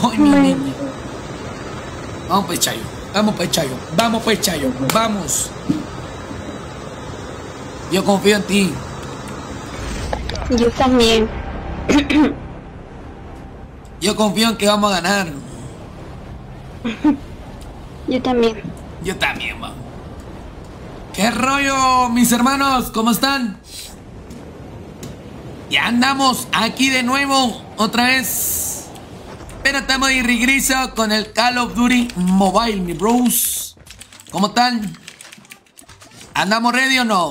Ay, mi niña. Vamos pues, Chayo. Vamos pues, Chayo. Vamos pues, Chayo. Vamos. Yo confío en ti. Yo también. Yo confío en que vamos a ganar. Yo también. Yo también, va. ¿Qué rollo, mis hermanos? ¿Cómo están? Ya andamos aquí de nuevo, otra vez. Pero estamos de regreso con el Call of Duty Mobile, mi bros. ¿Cómo están? ¿Andamos ready o no?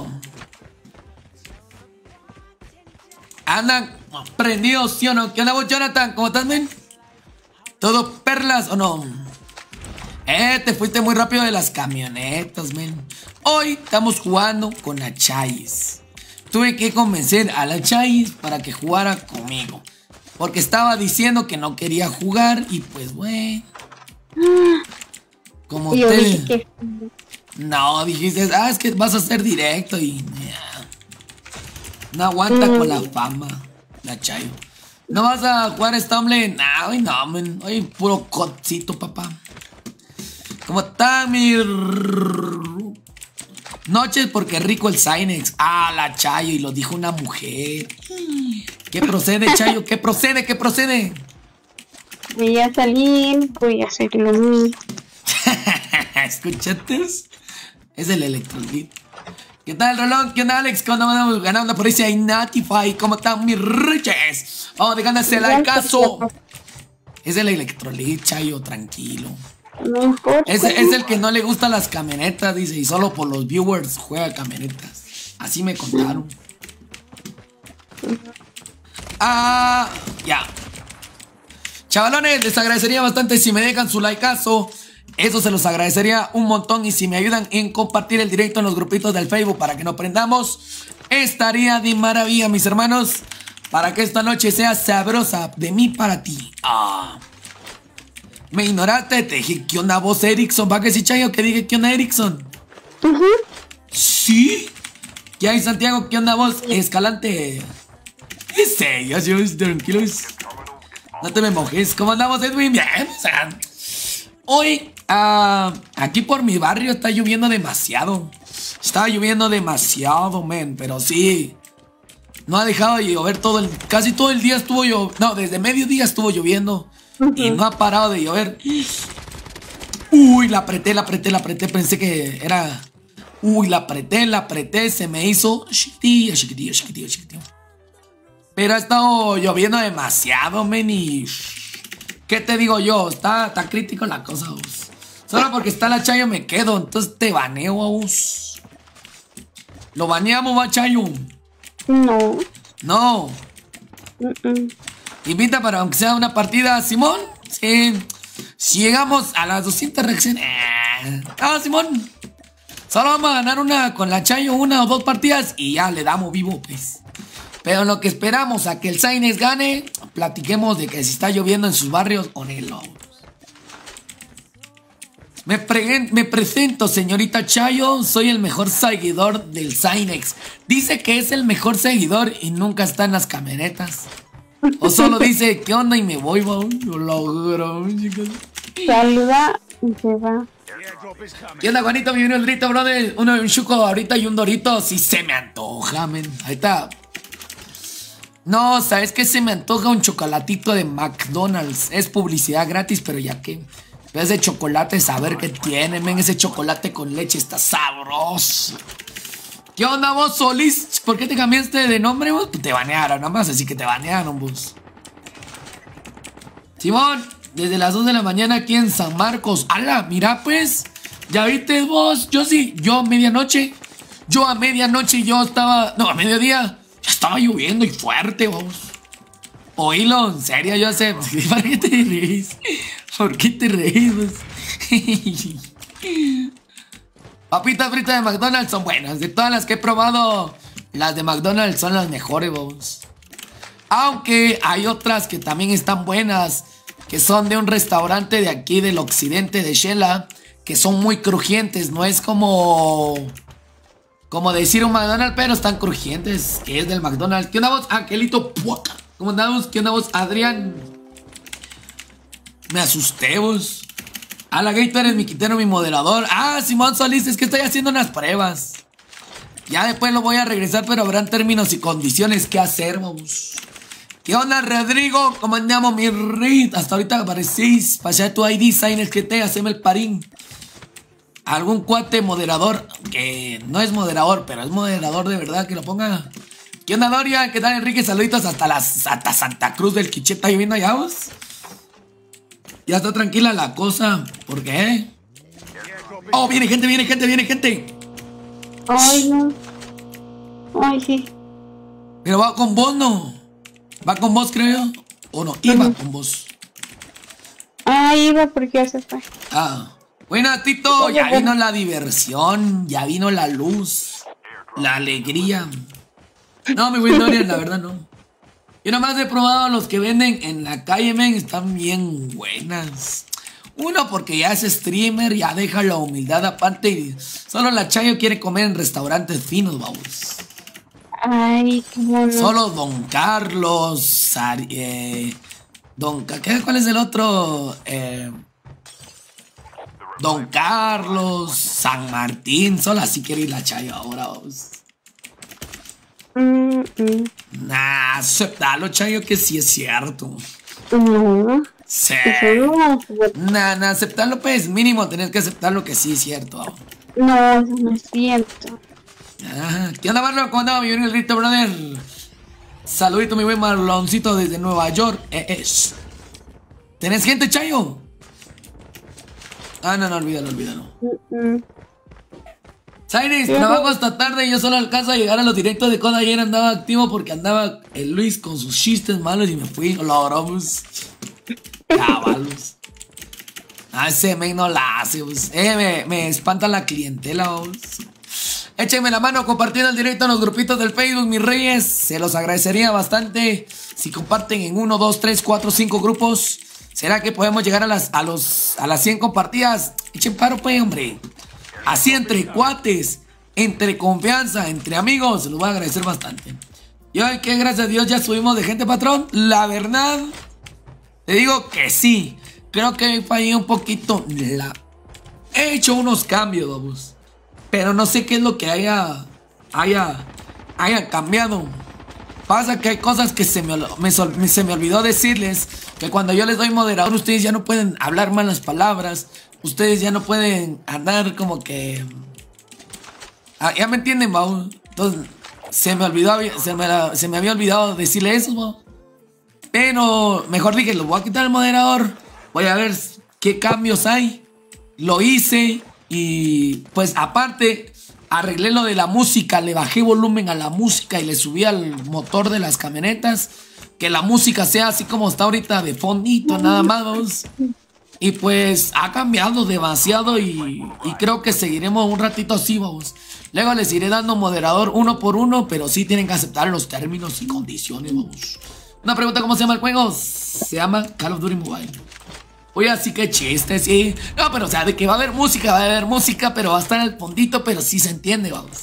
¿Andan prendidos, sí o no? ¿Qué onda vos, Jonathan? ¿Cómo estás, men? ¿Todo perlas o no? Te fuiste muy rápido de las camionetas, men. Hoy estamos jugando con la Chais. Tuve que convencer a la Chais para que jugara conmigo. Porque estaba diciendo que no quería jugar y pues, bueno. Como Yo te... dije que... No, dijiste, es que vas a hacer directo y... No aguanta con la fama, la Chayo. ¿No vas a jugar Stumble? No, hoy no, man. Hoy puro codcito, papá. ¿Cómo está mi... Noches porque rico el Cynex. Ah, la Chayo, y lo dijo una mujer. ¿Qué procede, Chayo? ¿Qué procede? ¿Qué procede? Voy a salir, voy a hacer lo mío. ¿Escuchaste? Es el Electrolit. ¿Qué tal, Rolón? ¿Qué onda, Alex? ¿Cómo andamos ganando por ese Inatify? ¿Cómo están mis riches? Vamos, déjame like caso. Es el Electrolit, Chayo, tranquilo. No importa. Es el que no le gustan las camionetas, dice, y solo por los viewers juega camionetas. Así me contaron. Ya. Chavalones, les agradecería bastante si me dejan su likeazo. Eso se los agradecería un montón. Y si me ayudan en compartir el directo en los grupitos del Facebook para que nos prendamos, estaría de maravilla, mis hermanos, para que esta noche sea sabrosa de mí para ti. Me ignoraste, te dije, ¿qué onda vos, Erickson? ¿Va que sí, Chayo? Que dije, ¿qué onda, Erickson? ¿Sí? ¿Qué hay, Santiago? ¿Qué onda vos, Escalante? ¿Qué sé? Yo tranquilos. No te me mojes. ¿Cómo andamos, Edwin? Bien, o sea, hoy, aquí por mi barrio está lloviendo demasiado. Está lloviendo demasiado, men, pero sí. No ha dejado de llover casi todo el día estuvo lloviendo. No, desde mediodía estuvo lloviendo. Y no ha parado de llover. Uy, la apreté. Pensé que era... Uy, la apreté. Se me hizo chiquitillo. Pero ha estado lloviendo demasiado, men, y... ¿Qué te digo yo? Está crítico la cosa, vos. Solo porque está la Chayo me quedo. Entonces te baneo, vos. ¿Lo baneamos, va, Chayo? No. No. Invita para aunque sea una partida, Simón. Sí. Si llegamos a las 200 reacciones. Simón. Solo vamos a ganar una con la Chayo, una o dos partidas y ya le damos vivo, pues. Pero en lo que esperamos a que el Cynex gane, platiquemos de que si está lloviendo en sus barrios o no. Me presento, señorita Chayo. Soy el mejor seguidor del Cynex. Dice que es el mejor seguidor y nunca está en las camionetas. O solo dice, ¿qué onda? Y me voy, lo logro, chicos. Saluda y se va. ¿Qué onda, Juanito? Me viene el Dorito, brother. Un chuco ahorita y un Dorito. Sí se me antoja, men. Ahí está. No, ¿sabes qué? Se me antoja un chocolatito de McDonald's. Es publicidad gratis, pero ya que... Ese chocolate, saber qué tiene, men. Ese chocolate con leche está sabroso. ¿Qué onda vos, Solís? ¿Por qué te cambiaste de nombre, vos? Pues te banearon, nada más así que te banearon, vos. Simón, desde las 2 de la mañana aquí en San Marcos. ¡Hala! Mira, pues. ¿Ya viste vos? Yo sí, yo a medianoche. Yo a medianoche yo estaba... No, a mediodía. Ya estaba lloviendo y fuerte, vos. Oílo, en serio, yo sé. ¿Para qué te reís? ¿Por qué te reís, vos? Papitas fritas de McDonald's son buenas. De todas las que he probado, las de McDonald's son las mejores, vos. Aunque hay otras que también están buenas, que son de un restaurante de aquí del occidente de Shela, que son muy crujientes. No es como decir un McDonald's, pero están crujientes, que es del McDonald's. ¿Qué onda vos, Angelito? ¿Cómo andamos? ¿Qué onda vos, Adrián? Me asusté, vos. A la gay, tú eres mi quitero, mi moderador. Ah, Simón Solís, es que estoy haciendo unas pruebas. Ya después lo voy a regresar, pero habrán términos y condiciones que hacer, vamos. ¿Qué onda, Rodrigo? ¿Cómo andamos, mi Rit? Hasta ahorita aparecís. Pasé tu ID, Signes GT, haceme el parín. Algún cuate moderador, que no es moderador, pero es moderador de verdad, que lo ponga. ¿Qué onda, Doria? ¿Qué tal, Enrique? Saluditos hasta Santa Cruz del Quicheta lloviendo allá, vos. Ya está tranquila la cosa. ¿Por qué? Oh, viene gente, viene gente, viene gente. Ay, no. Ay, sí. Pero va con vos, ¿no? Va con vos, creo yo. O no, iba con vos. Ah, iba porque ya se fue. Ah. Bueno, Tito, ya vino la diversión, ya vino la luz, la alegría. No, mi buen Dorian, la verdad no. Yo nomás he probado los que venden en la calle, men, están bien buenas. Uno, porque ya es streamer, ya deja la humildad aparte y solo la Chayo quiere comer en restaurantes finos, vamos. Ay, qué bueno. Solo Don Carlos, ¿cuál es el otro? Don Carlos, San Martín, solo así quiere ir la Chayo ahora, vamos. Nah, aceptalo, Chayo, que sí es cierto. No. Sí. Nah, aceptarlo, pues, mínimo tenés que aceptarlo que sí es cierto. No, eso no es cierto. Ajá. ¿Qué onda, Marlon? ¿Cómo andaba mi buen Rito, brother? Saludito, mi buen Marloncito desde Nueva York. ¿Tenés gente, Chayo? Ah, no, olvídalo. Cyrus, trabajo hasta tarde y yo solo alcanzo a llegar a los directos de Coda. Ayer andaba activo porque andaba el Luis con sus chistes malos y me fui. Lo logramos. Cabalos. Ese men no la hace, pues. Me espanta la clientela, vos. Échenme la mano compartiendo el directo en los grupitos del Facebook, mis reyes. Se los agradecería bastante si comparten en 1, 2, 3, 4, 5 grupos. ¿Será que podemos llegar a las 100 compartidas? Echen paro, pues, hombre. Así entre cuates, entre confianza, entre amigos, se los voy a agradecer bastante. Y hoy que gracias a Dios ya subimos de gente, patrón. La verdad, te digo que sí. Creo que fallé un poquito. He hecho unos cambios, vamos. Pero no sé qué es lo que haya cambiado. Pasa que hay cosas que se me olvidó decirles. Que cuando yo les doy moderador, ustedes ya no pueden hablar malas palabras. Ustedes ya no pueden andar como que... ya me entienden, Mau. Entonces, se me había olvidado decirle eso, Mau. Pero mejor dije, lo voy a quitar el moderador. Voy a ver qué cambios hay. Lo hice. Y pues aparte, arreglé lo de la música. Le bajé volumen a la música y le subí al motor de las camionetas. Que la música sea así como está ahorita, de fondito, nada más, vamos. Y pues ha cambiado demasiado y creo que seguiremos un ratito así, vamos. Luego les iré dando moderador uno por uno, pero sí tienen que aceptar los términos y condiciones, vamos. Una pregunta, ¿cómo se llama el juego? Se llama Call of Duty Mobile. Oye, así que chiste, sí. No, pero o sea, de que va a haber música, pero va a estar al fondito, pero sí se entiende, vamos.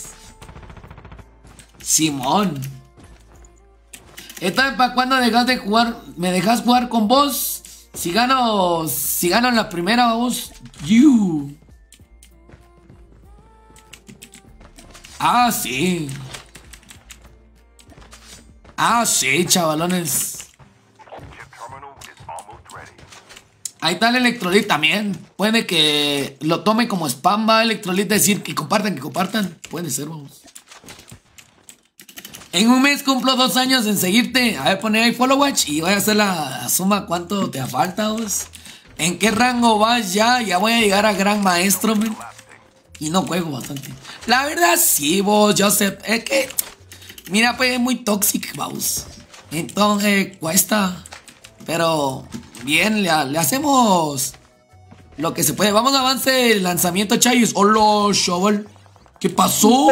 Simón. Entonces, ¿para cuándo dejas de jugar? ¿Me dejas jugar con vos? Si gano en la primera, vamos. Ah, sí. Ah, sí, chavalones. Ahí está el Electrolit también. Puede que lo tome como spam, va Electrolit, decir que compartan. Puede ser, vamos. En un mes cumplo 2 años en seguirte. A ver, poner ahí follow watch y voy a hacer la suma cuánto te falta, vos. ¿En qué rango vas ya? Ya voy a llegar a gran maestro, man. Y no juego bastante. La verdad sí, vos, Joseph. Es que, mira, pues es muy tóxico, vamos. Entonces cuesta. Pero bien, le hacemos lo que se puede. Vamos a avance el lanzamiento, Chayos. Hola, chaval. ¿Qué pasó?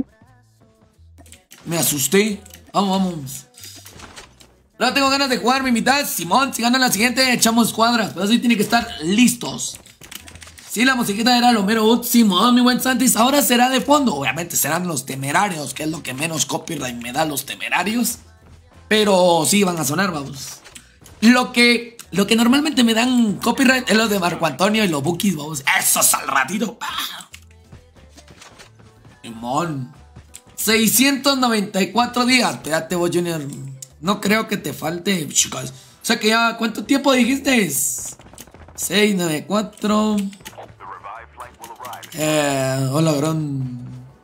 Me asusté. Vamos. No tengo ganas de jugar, mi mitad. Simón, si ganan la siguiente, echamos cuadras. Pero sí tiene que estar listos. Sí, la musiquita era Lomero Simón, mi buen Santis. Ahora será de fondo. Obviamente serán los Temerarios, que es lo que menos copyright me da, los Temerarios. Pero sí van a sonar, vamos. Lo que Lo que normalmente me dan copyright es los de Marco Antonio y los Bookies, vamos. Esos al ratito. Simón. 694 días. Espérate vos, Junior. No creo que te falte, chicos. O sea que ya, ¿cuánto tiempo dijiste? 694. Hola, Gron.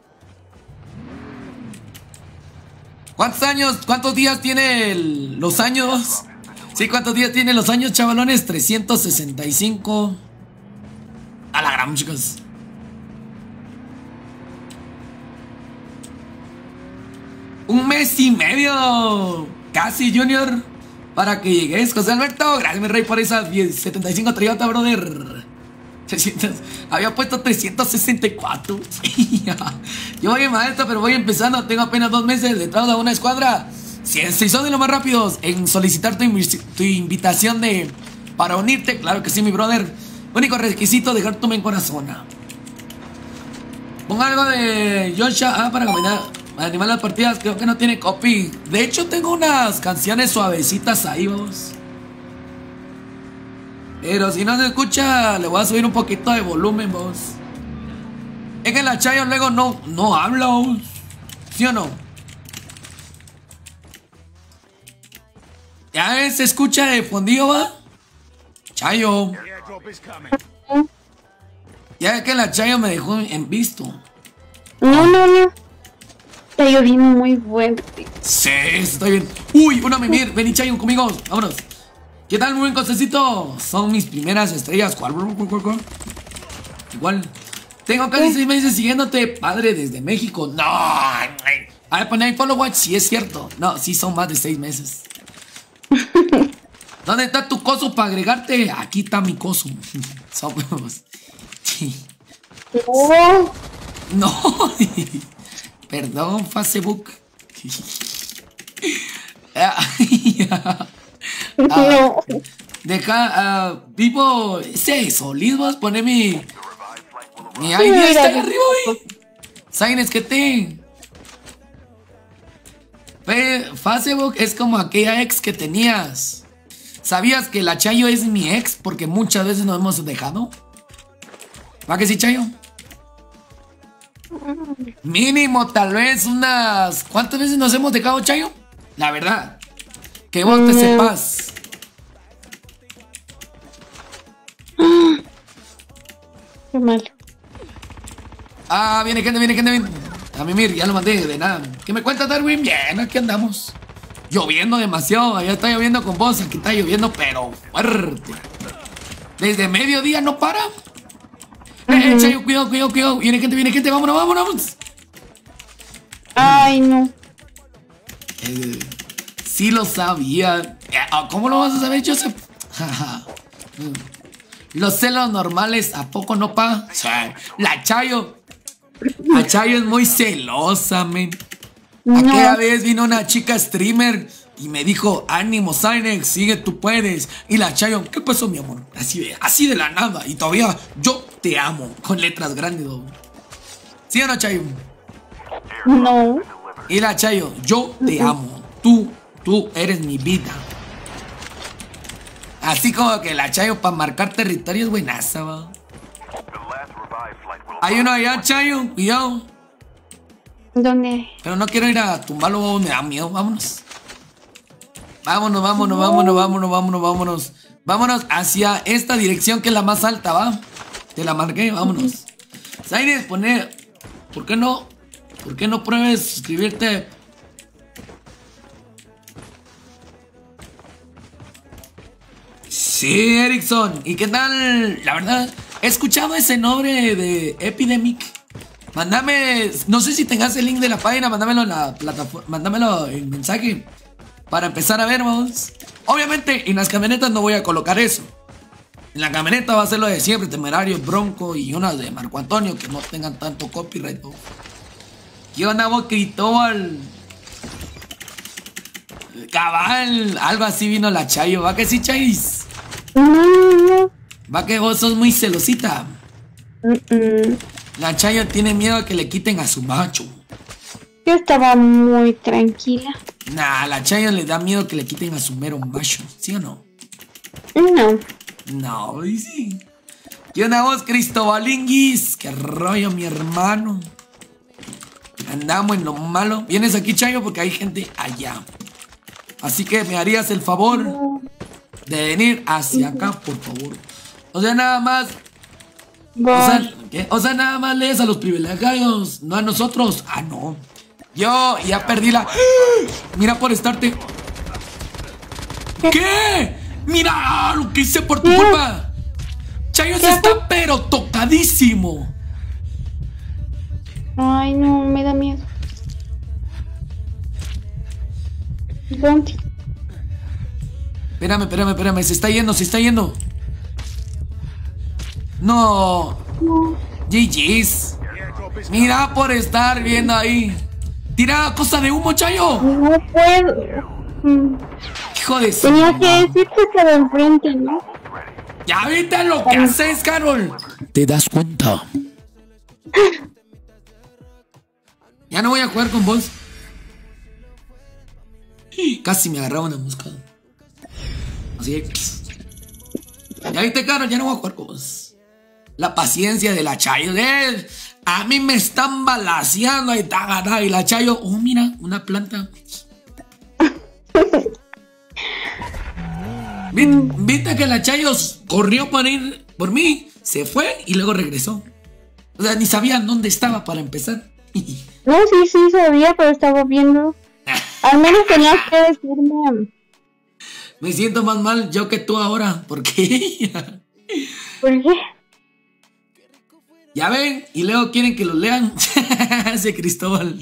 ¿Cuántos días tiene los años? Sí, ¿cuántos días tiene los años, chavalones? 365. A la gran, chicos. Un mes y medio. Casi, Junior. Para que llegues, José Alberto. Gracias, mi rey, por esas 75 Toyota, brother. 300. Había puesto 364. Yo voy en maestro, pero voy empezando. Tengo apenas 2 meses detrás de una escuadra. Si son de los más rápidos en solicitar tu invitación para unirte, claro que sí, mi brother. Único requisito, dejar tu en corazón. Ponga algo de Joshua para animar las partidas. Creo que no tiene copy. De hecho, tengo unas canciones suavecitas ahí, vamos. Pero si no se escucha, le voy a subir un poquito de volumen, vos. Es que la Chayo luego no habla, vos. ¿Sí o no? Ya se escucha de fondillo, va. Chayo. Ya es que la Chayo me dejó en visto. No. Está lloviendo muy fuerte. Sí, está bien. Uy, una mimir. Vení, Chayo, conmigo. Vámonos. ¿Qué tal, muy buen consejito? Son mis primeras estrellas. ¿Cuál? Igual. Tengo casi 6 meses siguiéndote, padre, desde México. No. A ver, pon ahí follow watch, si es cierto. No, sí son más de 6 meses. ¿Dónde está tu coso para agregarte? Aquí está mi coso. Somos. No. Perdón, Facebook. No. Deja, vivo ese Solís, pone mi ID está ahí arriba, güey. Saines que te Facebook es como aquella ex que tenías. ¿Sabías que la Chayo es mi ex? Porque muchas veces nos hemos dejado. ¿Va que sí, Chayo? Mínimo, tal vez unas... ¿Cuántas veces nos hemos dejado, Chayo? La verdad. Que vos te sepas. Qué mal. Ah, viene gente. A mí, mira, ya lo mandé, de nada. ¿Qué me cuentas, Darwin? Bien, aquí andamos. Lloviendo demasiado, allá está lloviendo con vos, aquí está lloviendo, pero fuerte. Desde mediodía no para. Chayo, cuidado. Viene gente, vámonos. Ay, no. Sí lo sabía. ¿Cómo lo vas a saber, Joseph? Los celos normales, ¿a poco no pa? La Chayo es muy celosa, men. Aquella vez vino una chica streamer y me dijo, ánimo, Sinex, sigue, tú puedes. Y la Chayo, ¿qué pasó, mi amor? Así de la nada. Y todavía, yo te amo, con letras grandes, ¿no? ¿Sí o no, Chayo? No. Y la Chayo, yo te amo. Tú eres mi vida. Así como que la Chayo para marcar territorio es buenaza, va. Hay uno allá, Chayo, cuidado. ¿Dónde? Pero no quiero ir a tumbarlo, me da miedo, vámonos. Vámonos. Vámonos hacia esta dirección que es la más alta, va. Te la marqué, vámonos. Zaires, poner. ¿Por qué no pruebes suscribirte? Sí, Erickson. ¿Y qué tal? La verdad, he escuchado ese nombre de Epidemic. Mándame, no sé si tengas el link de la página, mándamelo en la plataforma, mándamelo en mensaje para empezar a ver, vamos. Obviamente en las camionetas no voy a colocar eso. En la camioneta va a ser lo de siempre, Temerario, Bronco y unas de Marco Antonio que no tengan tanto copyright, ¿no? ¿Qué onda, vos, Cristóbal? Cabal, algo así vino la Chayo, ¿va que sí, Chais? No. ¿Va que vos sos muy celosita? La Chayo tiene miedo a que le quiten a su macho. Yo estaba muy tranquila. Nah, la Chayo le da miedo que le quiten a su mero macho, ¿sí o no? No. No, y sí. ¿Qué onda vos, Cristobalinguis? ¿Qué rollo, mi hermano? Andamos en lo malo. Vienes aquí, Chayo, porque hay gente allá. Así que me harías el favor de venir hacia acá, por favor. O sea, nada más. ¿Qué? O sea, nada más lees a los privilegiados, no a nosotros. Ah, no. Yo ya perdí la... Mira por estarte... ¿Qué? Mira lo que hice por tu culpa. Chayo se está pero tocadísimo. Ay, no, me da miedo. ¿Dónde? Espérame, se está yendo. No. GG's. Mira por estar viendo ahí. Tira cosa de humo, Chayo. No puedo. Hijo de su... Tenía que decirte que de enfrente, ¿no? Ya viste lo que haces, Carol. ¿Te das cuenta? Ya no voy a jugar con vos. Casi me agarraba una mosca. Así es. Ya viste, Carol, ya no voy a jugar con vos. La paciencia de la Chayo. A mí me están balaceando ahí, y la Chayo. Oh, mira, una planta. Viste que la Chayo corrió por ir por mí, se fue y luego regresó. O sea, ni sabían dónde estaba para empezar. No, sí sabía, pero estaba viendo. Al menos tenías que decirme. Me siento más mal yo que tú ahora. ¿Por qué? ¿Por qué? Ya ven, y luego quieren que lo lean. Ese Cristóbal.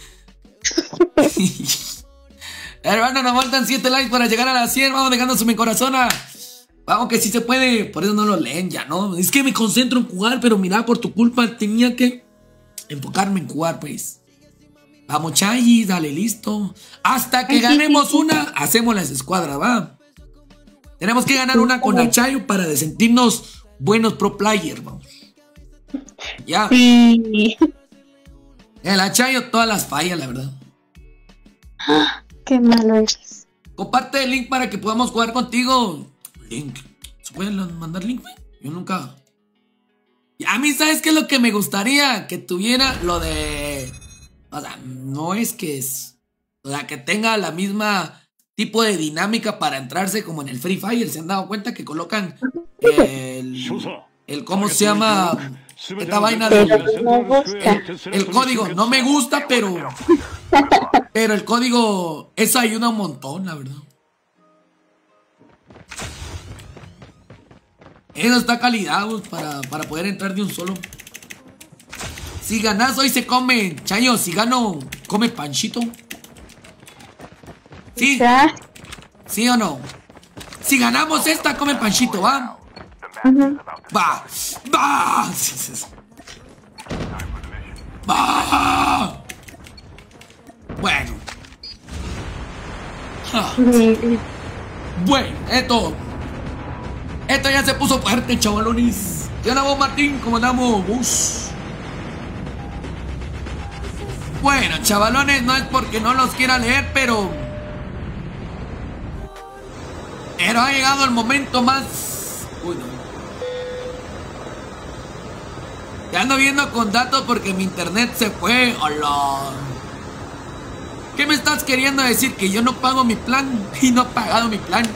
Hermano, nos faltan 7 likes para llegar a las 100. Vamos dejando su mi corazona. Vamos que sí se puede. Por eso no lo leen ya, ¿no? Es que me concentro en jugar, pero mira, por tu culpa tenía que enfocarme en jugar, pues. Vamos, Chayis, dale, listo. Hasta que ganemos una, hacemos las escuadras, ¿va? Tenemos que ganar una con Achayo para de sentirnos buenos pro player, vamos. Ya. Sí. El Achayo todas las fallas, la verdad. Qué malo eres. Comparte el link para que podamos jugar contigo. Link. ¿Se pueden mandar link, güey? Yo nunca. Y a mí, ¿sabes qué es lo que me gustaría? Que tuviera lo de... O sea, no es que es... O sea, que tenga la misma tipo de dinámica para entrarse como en el Free Fire. ¿Se han dado cuenta que colocan el ¿cómo se llama? Esta vaina de... El código. No me gusta, pero el código... Eso ayuda un montón, la verdad. Eso está calidad, pues, para poder entrar de un solo. Si ganas hoy se come, Chayo, si gano, come panchito. ¿Sí? ¿Sí o no? Si ganamos esta, come panchito, ¿va? Va. Va. Va. Bueno. Bueno, esto ya se puso fuerte, chavalones. ¿Qué onda vos, Martín? ¿Cómo andamos, vos? Bueno, chavalones, no es porque no los quiera leer, pero ha llegado el momento más... Uy, no. Ya ando viendo con datos porque mi internet se fue. Hola. ¿Qué me estás queriendo decir? ¿Que yo no pago mi plan? Y no he pagado mi plan.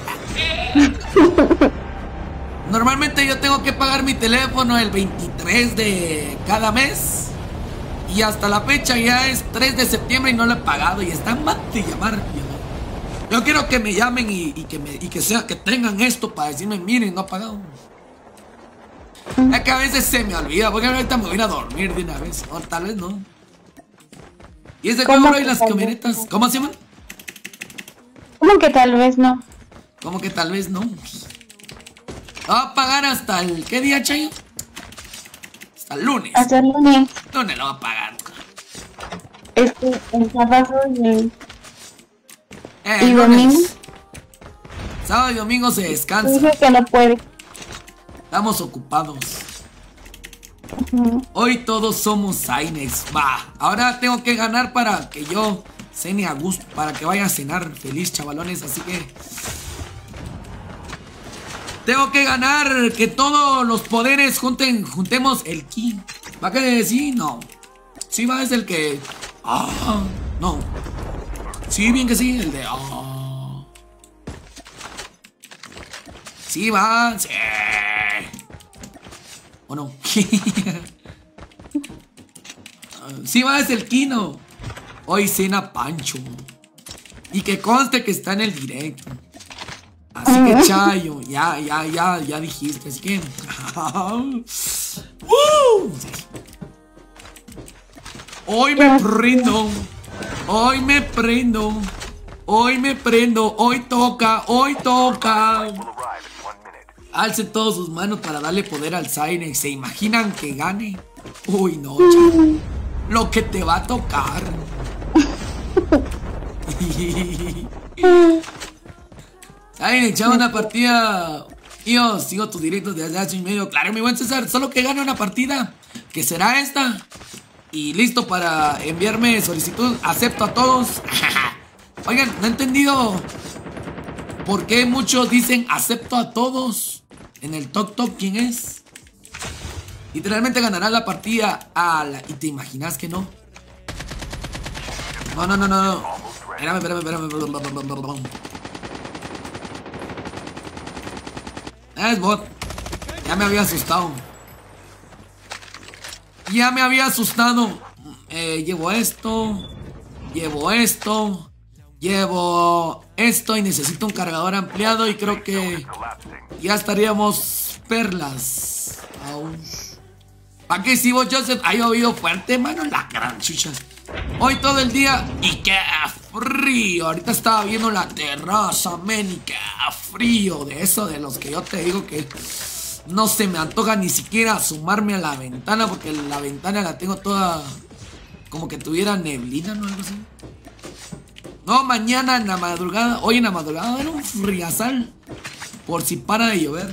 Normalmente yo tengo que pagar mi teléfono el 23 de cada mes. Y hasta la fecha ya es 3 de septiembre y no lo he pagado. Y están mal de llamar. Yo quiero que me llamen y que tengan esto para decirme, miren, no he pagado. Es que a veces se me olvida, porque ahorita me voy a ir a dormir de una vez. O tal vez no. Y ese juego y las camionetas, ¿cómo se llaman? ¿Cómo que tal vez no? ¿Cómo que tal vez no? Va a pagar hasta el... ¿Qué día, Chayo? Hasta el lunes. Hasta el lunes. Lunes lo va a pagar. El sábado y el domingo. Sábado y domingo se descansa. Dice que no puede. Estamos ocupados. Hoy todos somos Ainex. Va. Ahora tengo que ganar para que yo cene a gusto. Para que vaya a cenar feliz, chavalones. Así que... Tengo que ganar, que todos los poderes juntemos el ki. ¿Va a querer decir? No. Sí va, es el que... Ah, no. Sí, bien que sí, el de... Ah. Sí va, sí. ¿O no? Sí va, es el Kino. Hoy cena Pancho. Y que conste que está en el directo. Así que Chayo, ya dijiste, así que... Hoy me prendo. Hoy me prendo. Hoy me prendo. Hoy toca. Hoy toca. Alcen todas sus manos para darle poder al Cynex. ¿Se imaginan que gane? Uy, no, Chayo. Lo que te va a tocar. Cynex, echaba una partida. Yo sigo tus directos desde hace un medio. Claro, mi buen César, solo que gane una partida, que será esta. Y listo para enviarme solicitud. Acepto a todos. Oigan, no he entendido por qué muchos dicen acepto a todos. En el Tok Tok, ¿quién es? Literalmente ganarás la partida a la... ¿Y te imaginas que no? No. Espérame. Es bot. Ya me había asustado. Llevo esto. Llevo esto y necesito un cargador ampliado y creo que ya estaríamos perlas. ¿Para qué si vos, Joseph? Ha llovido fuerte, mano, la gran chucha. Hoy todo el día y qué frío. Ahorita estaba viendo la terraza, men, y qué frío. De eso, de los que yo te digo que no se me antoja ni siquiera asomarme a la ventana, porque la ventana la tengo toda como que tuviera neblina, ¿no? Algo así. No, mañana en la madrugada, hoy en la madrugada va a haber un friazal por si para de llover.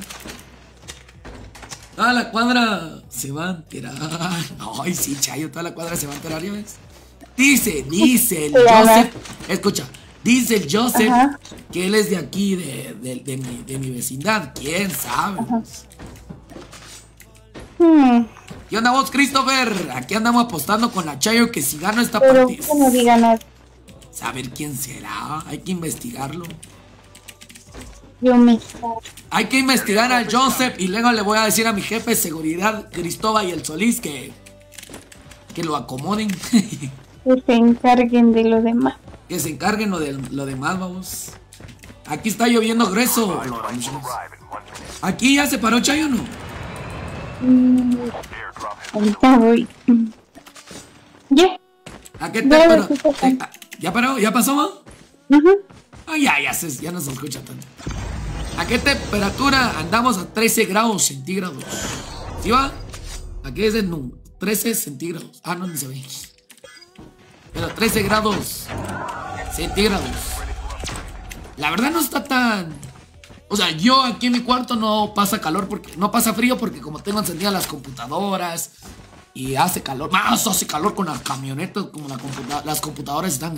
Toda la cuadra se va a enterar. Ay, sí, Chayo, toda la cuadra se va a enterar, ¿ya ves? Dice el Joseph, escucha, dice el Joseph que él es de aquí, de mi vecindad. ¿Quién sabe? ¿Qué onda vos, Christopher? Aquí andamos apostando con la Chayo que si gano esta partida. ¿Cómo digan? Saber quién será, hay que investigarlo. Hay que investigar al Joseph y luego le voy a decir a mi jefe de seguridad, Cristóbal y el Solís, que lo acomoden. Que se encarguen de lo demás. Que se encarguen lo demás, vamos. Aquí está lloviendo grueso. ¿Aquí ya se paró Chayo o no? Ahorita voy. ¿Ya? ¿A qué te paró? ¿Ya paró? ¿Ya pasó, man? Ya no se escucha tanto. ¿A qué temperatura andamos? A 13 grados centígrados. ¿Sí va? Aquí es de 13 centígrados. Ah, no, ni se ve. Pero 13 grados centígrados. La verdad no está tan... O sea, yo aquí en mi cuarto no pasa calor porque... No pasa frío porque como tengo encendidas las computadoras y hace calor. Más hace calor con las camionetas, como las computadoras están...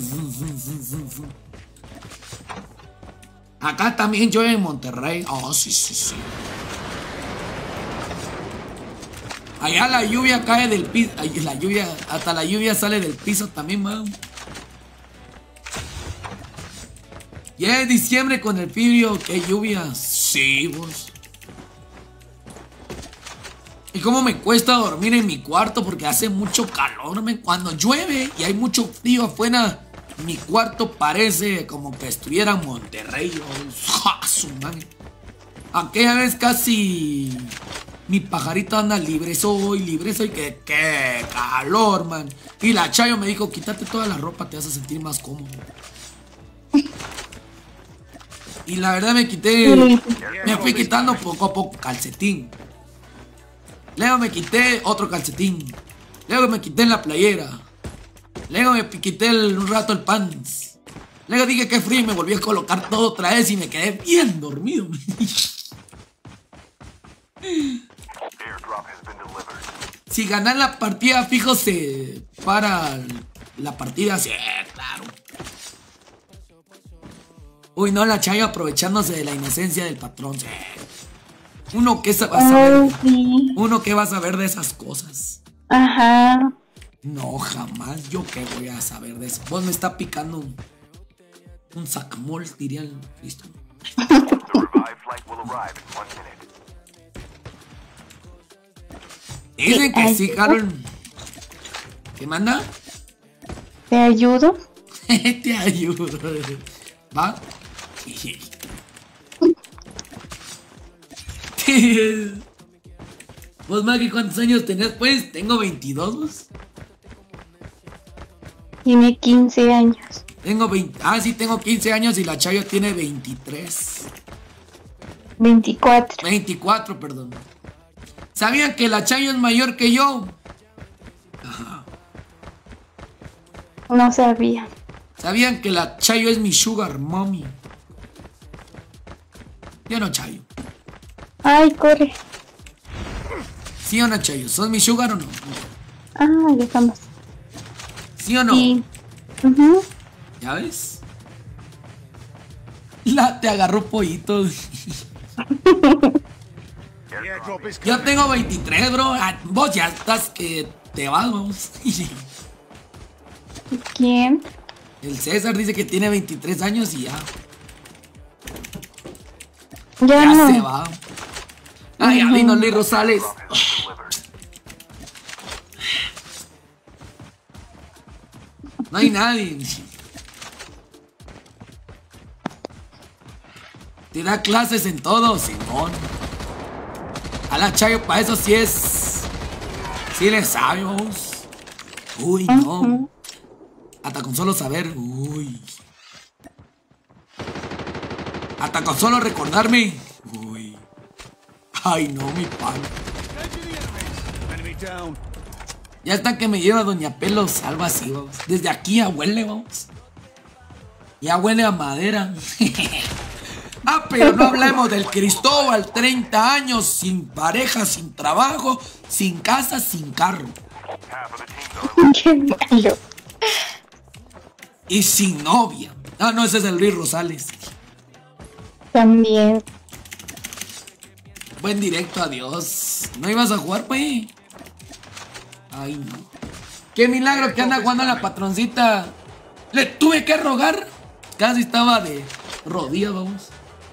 Acá también llueve en Monterrey. Oh, sí. Allá la lluvia cae del piso. Hasta la lluvia sale del piso también, man. Ya es diciembre con el frío. ¿Qué lluvia? Sí, vos. Y cómo me cuesta dormir en mi cuarto porque hace mucho calor, man. Cuando llueve y hay mucho frío afuera, mi cuarto parece como que estuviera en Monterrey. ¡Ja, su madre! Aquella vez casi mi pajarito anda libre soy, que qué calor, man. Y la Chayo me dijo, quítate toda la ropa, te vas a sentir más cómodo. Y la verdad me fui quitando poco a poco calcetín. Luego me quité otro calcetín. Luego me quité la playera. Luego me quité un rato el pants. Luego dije que frío y me volví a colocar todo otra vez y me quedé bien dormido. Si ganan la partida, fijo, se para la partida. Sí, claro. Uy, no, la Chayo aprovechándose de la inocencia del patrón. Sí. Uno que va a saber. Sí. Uno que va a saber de esas cosas. Ajá. No, jamás. Yo qué voy a saber de eso. Vos me está picando un sacamol, diría el Cristo. Dicen que sí, Carol. ¿Qué manda? ¿Te ayudo? Te ayudo. ¿Va? ¿Vos, Maggie, cuántos años tenés? Pues tengo 22. Tiene 15 años. Tengo 20. Ah, sí, tengo 15 años y la Chayo tiene 23. 24. 24, perdón. ¿Sabían que la Chayo es mayor que yo? Ajá. No sabía. ¿Sabían que la Chayo es mi sugar mommy? Yo no, Chayo. Ay, corre. ¿Sí o no, Chayo? ¿Sos mi sugar o no? Ah, ya estamos. ¿Sí o no? Sí. Ujú. ¿Ya ves? Te agarró pollito. Yo tengo 23, bro. Ah, vos ya estás que te vas, vamos. ¿Quién? El César dice que tiene 23 años y ya. Ya Ya no. se va. Ay, ya vino Luis Rosales. No hay nadie. Te da clases en todo, Simón. A la Chayo, para eso sí es. Sí le sabemos. Uy, no. Ujú. Hasta con solo saber. Uy. Hasta con solo recordarme. Uy. Ay, no, mi pan. Ya está que me lleva Doña Pelos, algo así, vamos. Desde aquí ya huele, vamos. Ya huele a madera. Ah, pero no hablemos del Cristóbal, 30 años, sin pareja, sin trabajo, sin casa, sin carro. Qué malo. Y sin novia. Ah, no, ese es el Luis Rosales. También. Buen directo, adiós. ¿No ibas a jugar, pues? Ay, no. Qué milagro que anda jugando a la patroncita. Le tuve que rogar. Casi estaba de rodillas, vamos.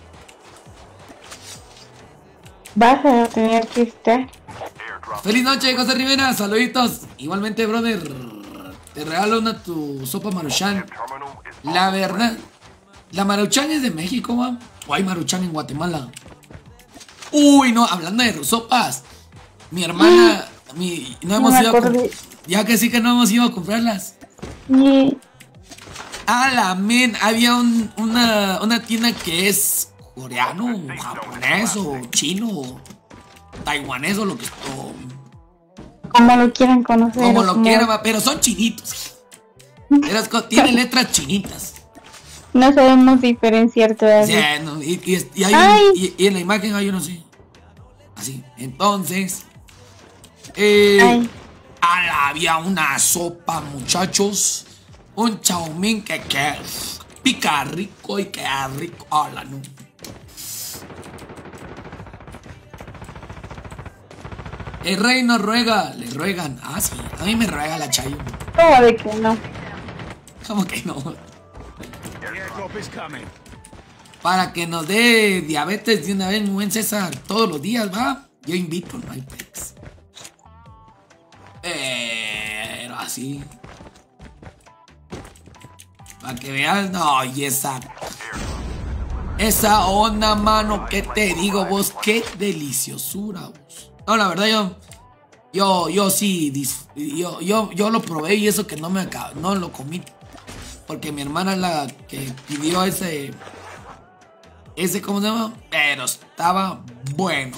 Vas a tener que estar. Feliz noche, José Rivera. Saluditos. Igualmente, brother. Te regalo tu sopa Maruchan. La verdad, la Maruchan es de México, ¿va? O hay Maruchan en Guatemala. Uy, no, hablando de sopas. Mi hermana, no hemos ido a ya que sí que no hemos ido a comprarlas. Sí. Ah, la men, había una tienda que es coreano, japonés o chino, o taiwanés o lo que Como lo quieran conocer. como lo quieran, va, pero son chinitos. Tiene letras chinitas. No sabemos diferenciar todavía. Sí, no, y en la imagen hay uno así. Así. Entonces, había una sopa, muchachos. Un chaumín que pica rico y queda rico. Hola, no. El rey nos ruega, le ruegan. Ah, sí, a mí me ruega la Chayo. ¿Cómo de que no? ¿Cómo que no? Para que nos dé diabetes de una vez, mi buen César, todos los días, ¿va? Yo invito, no hay pex. Pero así. Para que veas, no, y esa onda, mano, ¿qué te digo vos? Qué deliciosura, vos. No, la verdad, yo sí, yo lo probé y eso que no lo comí. Porque mi hermana es la que pidió ese, ¿cómo se llama? Pero estaba bueno.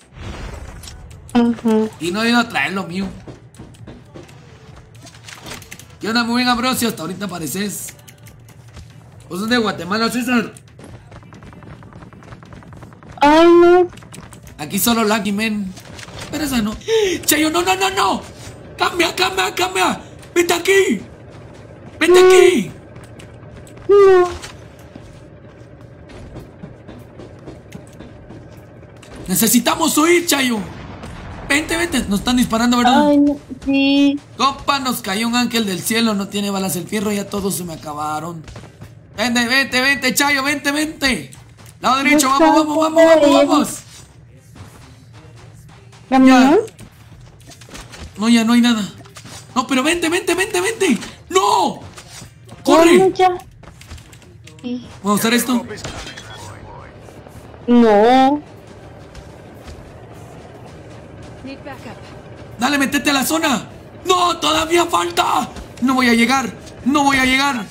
Y no iba a traer lo mío. ¿Qué onda, muy bien, Ambrosio? Hasta ahorita apareces. ¿Vos sos de Guatemala, César? Ay, no. Aquí solo Lucky Men. Pero esa no. Chayo, no. Cambia. Vete aquí. No. Necesitamos huir, Chayo. Vente, vente. Nos están disparando, ¿verdad? Ay, no, sí. Compa, nos cayó un ángel del cielo. No tiene balas el fierro. Ya todos se me acabaron. Vente, vente, vente, Chayo. Vente, vente. Lado derecho. Vamos, vamos, vamos, vamos, vamos. ¿Camión? No, ya no hay nada. No, pero vente, vente, vente, vente. ¡No! ¡Corre! ¿Cómo ya? Sí. ¿Vamos a usar esto? No. Dale, metete a la zona. ¡No! ¡Todavía falta! No voy a llegar. No voy a llegar.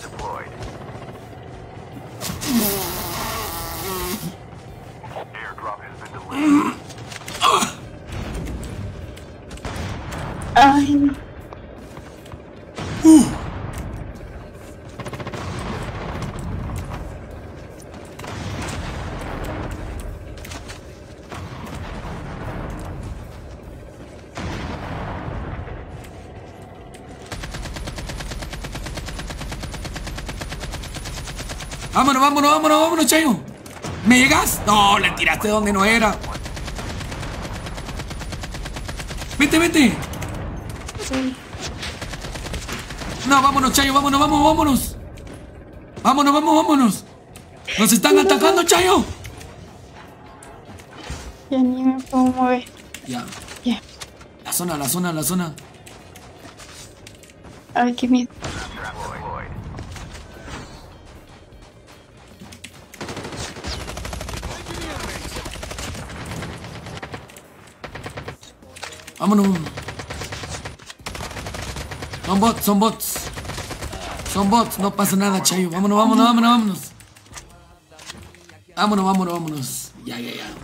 Ay. Vámonos, vámonos, vámonos, vámonos, Chayo. ¿Me llegas? No, le tiraste donde no era. Vete, vete. Sí. No, vámonos, Chayo, vámonos, vámonos, vámonos. Vámonos, vamos, vámonos. Nos están atacando, Chayo. Ya ni me puedo mover. Ya. Ya. La zona, la zona, la zona. Ay, qué miedo. Vámonos. Son bots, son bots. Son bots, no pasa nada, Chayo. Vámonos, vámonos, vámonos, vámonos. Vámonos, vámonos, vámonos. Ya, ya, ya.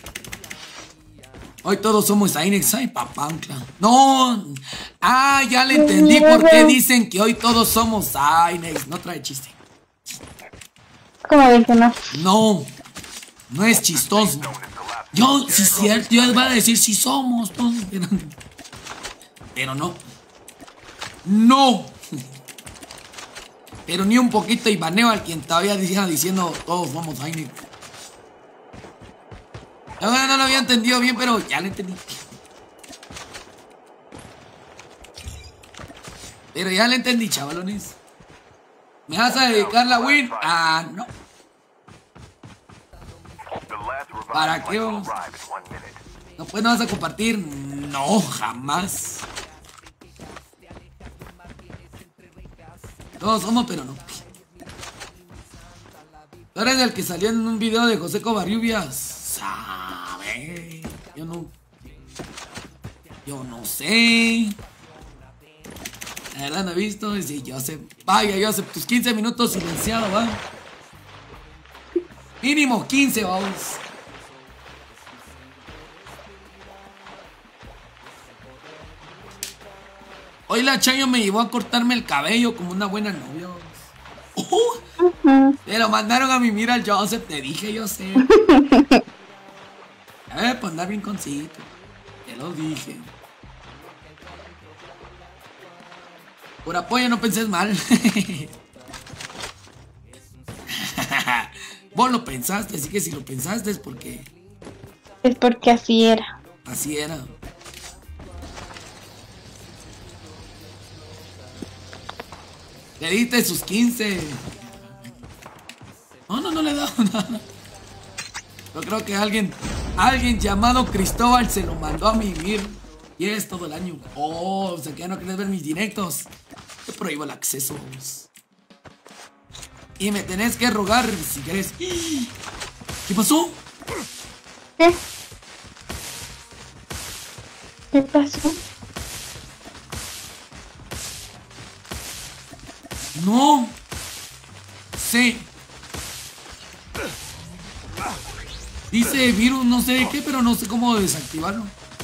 Hoy todos somos Inex. Ay, papancla. No. Ah, ya le entendí por qué dicen que hoy todos somos Inex. No trae chiste. ¿Cómo ven que no? No. No es chistoso. Yo, sí, cierto, yo iba a decir si somos todos, pero no. No. Pero ni un poquito y baneo al quien todavía diciendo todos somos Inex. Yo no lo había entendido bien, pero ya lo entendí. Pero ya lo entendí, chavalones. ¿Me vas a dedicar la win? Ah, no. ¿Para qué vamos? No, pues no vas a compartir. No, jamás. Todos somos, pero no. Tú eres el que salió en un video de José Covarrubias. ¿Sabe? Yo no sé. La verdad no he visto. Y sí, Joseph. Vaya, Joseph, tus 15 minutos silenciado, va. Mínimo 15, vamos. Hoy la Chayo me llevó a cortarme el cabello como una buena novia. Te lo mandaron a mimir al Joseph, te dije, Joseph. Pues andar bien concito. Te lo dije. Por apoyo no penses mal. Vos lo pensaste, así que si lo pensaste es porque... Es porque así era. Así era. Le diste sus 15. No le he dado nada. Yo creo que alguien llamado Cristóbal se lo mandó a mimir. Y es todo el año. Oh, o sea que ya no quieres ver mis directos. Te prohíbo el acceso. Y me tenés que rogar si querés. ¿Qué pasó? ¿Qué? ¿Qué pasó? No. Sí. Dice virus no sé de qué, pero no sé cómo desactivarlo.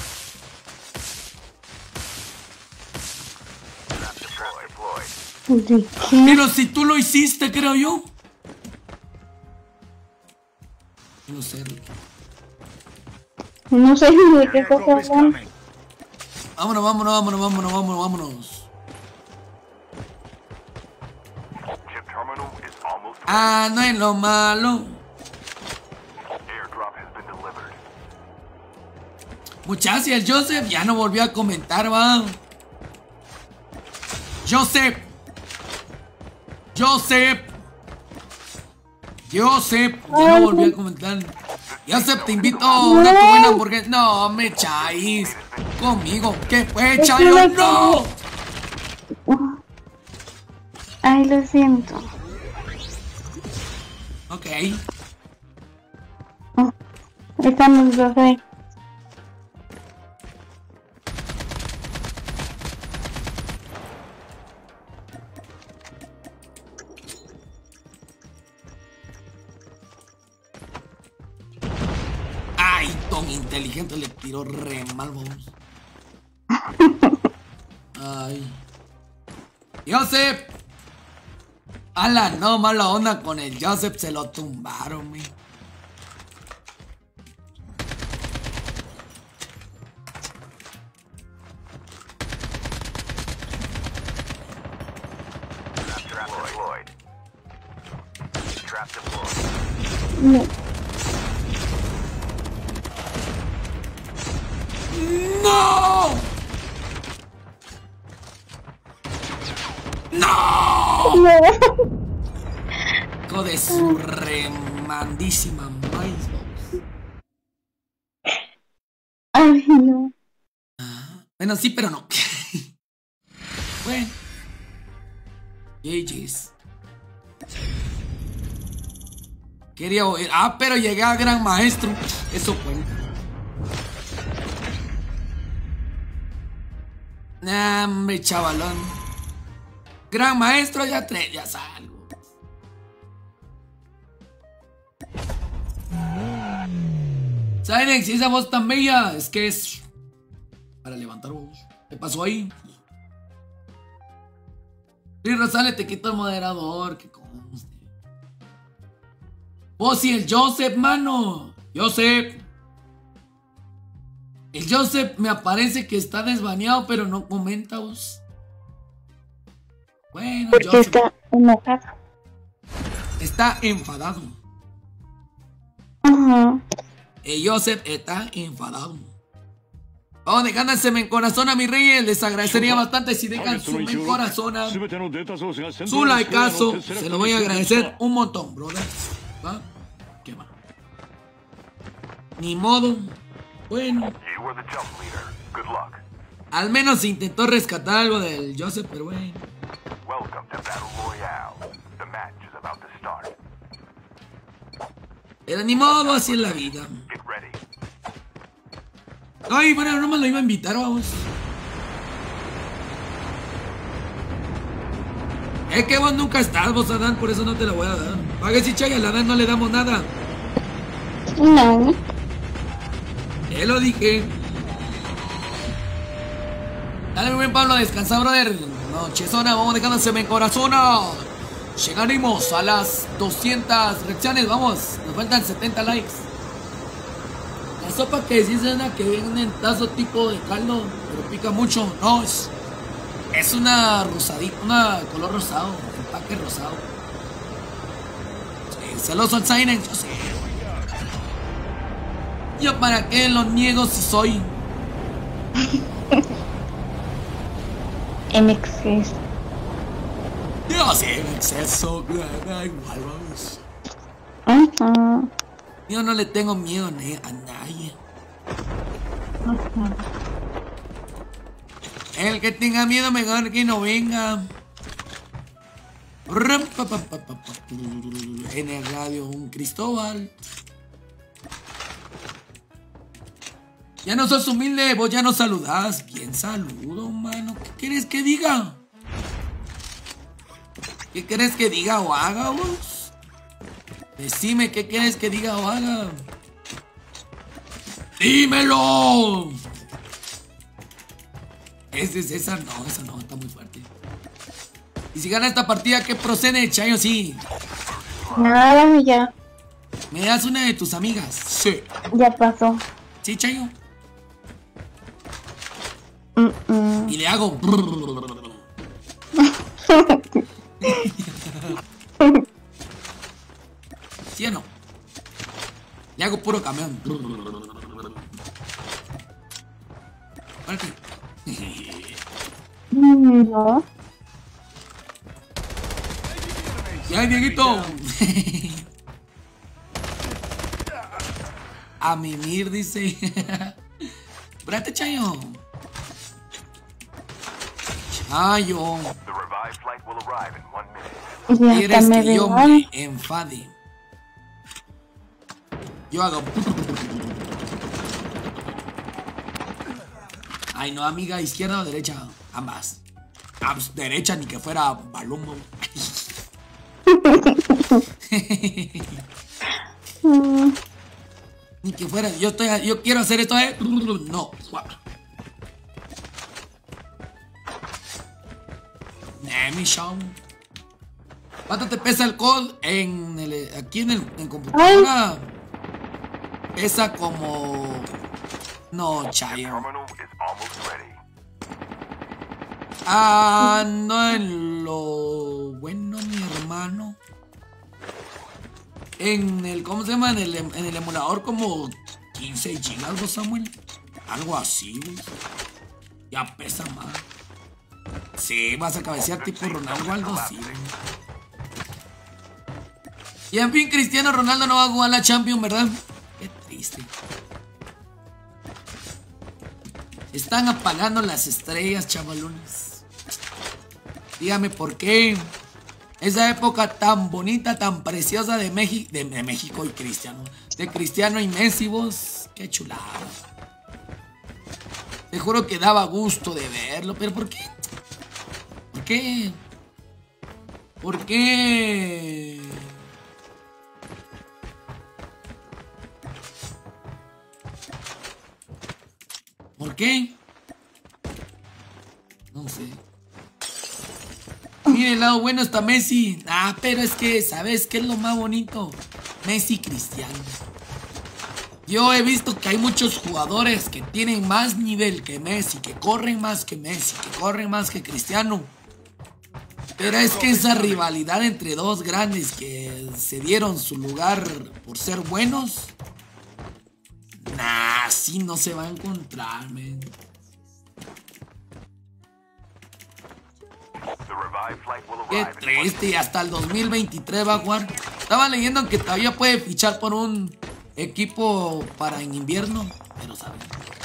¿De qué? Pero si tú lo hiciste, creo yo. No sé. No sé ni de qué estás hablando. Vámonos. Ah, no es lo malo. Muchachos, y el Joseph ya no volvió a comentar, va. Joseph, ya no volví a comentar. Joseph, te invito a una tu buena hamburguesa. No, me echáis conmigo. ¿Qué fue, Chayo? ¡No! Ay, lo siento. Ok. Estamos los ahí. Ay, Tom inteligente le tiró re mal, vamos. Ay. Joseph. Ala, no, mala onda con el Joseph, se lo tumbaron, mi. No. ¡No! ¡No! No. Hijo de su remandísima maíz. Ay, no. Bueno, sí, pero no. Bueno. GG's. Quería oír. Ah, pero llegué a gran maestro. Eso cuenta. Nah, hombre, chavalón. Gran maestro, ya salgo. Sirex, esa voz tan bella, es que es para levantar voz. ¿Qué pasó ahí? Y Rosales, te quito el moderador, que conste. Vos y el Joseph, mano. Joseph. El Joseph me aparece que está desbaneado, pero no comenta vos. Bueno, Porque Joseph está enojado. está enfadado. Ajá. El Joseph está enfadado. Oh, dejándose en corazón a mis reyes. Les agradecería bastante si dejan su en corazón. Su likeazo. Se lo voy a agradecer un montón, brother. ¿Va? ¿Qué va? Ni modo. Bueno. Al menos intentó rescatar algo del Joseph, pero bueno. Pero ni modo, así es la vida. Ay, bueno, no me lo iba a invitar, vamos. Es que vos nunca estás, vos, Adán, por eso no te la voy a dar. Pague si Chay, a la Adán no le damos nada. No. Te lo dije. Dale, mi buen Pablo, descansa, brother. Nochezona, vamos dejándose en corazón. Llegaremos a las 200 reacciones, vamos. Nos faltan 70 likes. La sopa que decís es una que viene en tazo tipo de caldo, pero pica mucho. No, es una rosadita, una color rosado, empaque rosado. Sí, celoso el Sirex, yo sé. Yo para qué lo niego si soy. En exceso. Yo sí, en exceso, da igual, vamos. Ajá. Yo no le tengo miedo a nadie. Ajá. El que tenga miedo, mejor que no venga. En el radio, un Cristóbal. Ya no sos humilde, vos ya no saludás. ¿Quién saludo, mano? ¿Qué quieres que diga? ¿Qué quieres que diga o haga, vos? Decime, ¿qué quieres que diga o haga? ¡Dímelo! Esa no, está muy fuerte. Y si gana esta partida, ¿qué procede, Chayo? Sí. Nada, ya. ¿Me das una de tus amigas? Sí. Ya pasó. ¿Sí, Chayo? Y le hago... ¿Sí o no? Le hago puro camión. aquí. No. ¡Ya, Dieguito! A mimir, dice. Espérate, Chayo. Chayo. ¿Quieres que yo me enfade? Yo hago... Ay, no, amiga, izquierda o derecha. Ambas. Derecha, ni que fuera Balumbo. Ni que fuera, yo quiero hacer esto, no. Mi show. ¿Cuánto te pesa el code aquí en computadora? Pesa como... No, Chayo. No en lo bueno, mi hermano. En el, ¿cómo se llama? En el emulador como 15 gigas, ¿no, Samuel? Algo así, güey. Ya pesa más. Sí, vas a cabecear tipo Ronaldo o algo así, güey. Y en fin, Cristiano Ronaldo no va a jugar la Champions, ¿verdad? Qué triste. Están apagando las estrellas, chavalones. Dígame por qué. Esa época tan bonita, tan preciosa de México y Cristiano. De Cristiano y Messi, vos. Qué chulada. Te juro que daba gusto de verlo. ¿Pero por qué? ¿Por qué? ¿Por qué? ¿Por qué? No sé. Mire, el lado bueno está Messi. Pero es que, ¿sabes qué es lo más bonito? Messi y Cristiano. Yo he visto que hay muchos jugadores que tienen más nivel que Messi, que corren más que Messi, que corren más que Cristiano. Pero es que esa rivalidad entre dos grandes que se dieron su lugar por ser buenos, así no se va a encontrar, man. Qué triste, hasta el 2023 va a jugar. Estaba leyendo que todavía puede fichar por un equipo para en invierno, pero saben.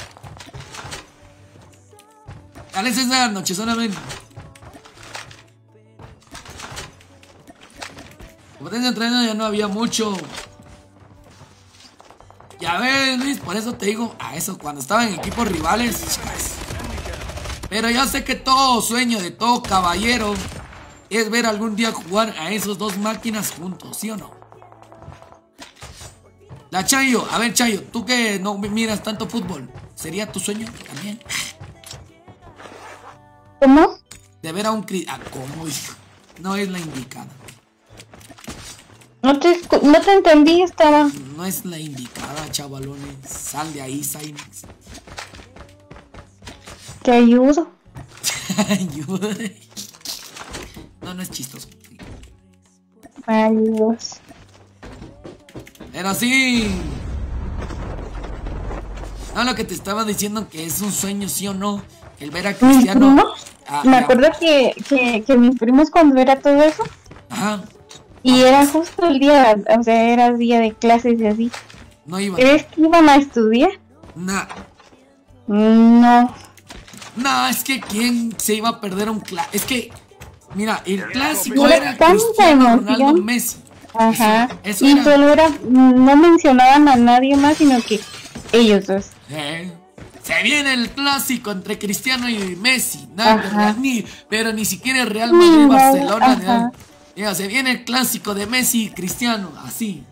Dale, César, nochezona, ven. Competencia entre ellos ya no había mucho. Ya ves, Luis, por eso te digo, a eso, cuando estaban en equipos rivales. Pero yo sé que todo sueño de todo caballero es ver algún día jugar a esos dos máquinas juntos, ¿sí o no? La Chayo, a ver, Chayo, tú que no miras tanto fútbol, ¿sería tu sueño también? ¿Cómo? De ver a un ¿cómo? No es la indicada. No te entendí, estaba. No es la indicada, chavalones. Sal de ahí, Simex. Te ayudo. Ayuda. No es chistoso. Adiós. Pero sí. No, lo que te estaba diciendo que es un sueño, sí o no. El ver a Cristiano. Me acuerdo que mis primos cuando era todo eso. Ajá. Y era justo el día, o sea, era día de clases y así. No iban. ¿Crees que iban a estudiar? No. No. No, es que ¿quién se iba a perder un clásico? Es que, mira, el clásico era Cristiano Ronaldo Messi. Ajá. Eso y era. solo era, no mencionaban a nadie más, sino que ellos dos. Se viene el clásico entre Cristiano y Messi. Nada, pero ni siquiera el Real Madrid, Barcelona. Mira, se viene el clásico de Messi y Cristiano, así.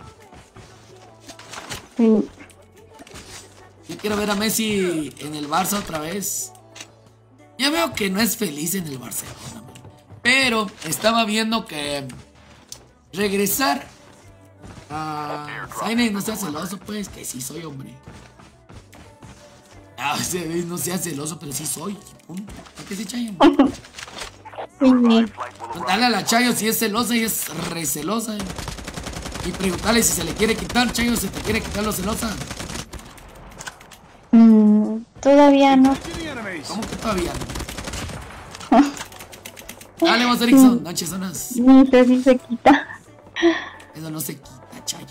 Sí. Yo quiero ver a Messi en el Barça otra vez. Yo veo que no es feliz en el Barcelona, pero estaba viendo que regresar a Zaine, no seas celoso, pues, que sí soy, hombre. No seas celoso, pero sí soy. Punto. ¿Por qué sí, Chayo? Sí. Dale a la Chayo si es celosa y es recelosa. Y preguntarle si se le quiere quitar, Chayo, si te quiere quitar lo celosa. Todavía no. todavía no. Dale, vos, Erickson, noches zonas. Ni sé si se quita. Eso no se quita, chay.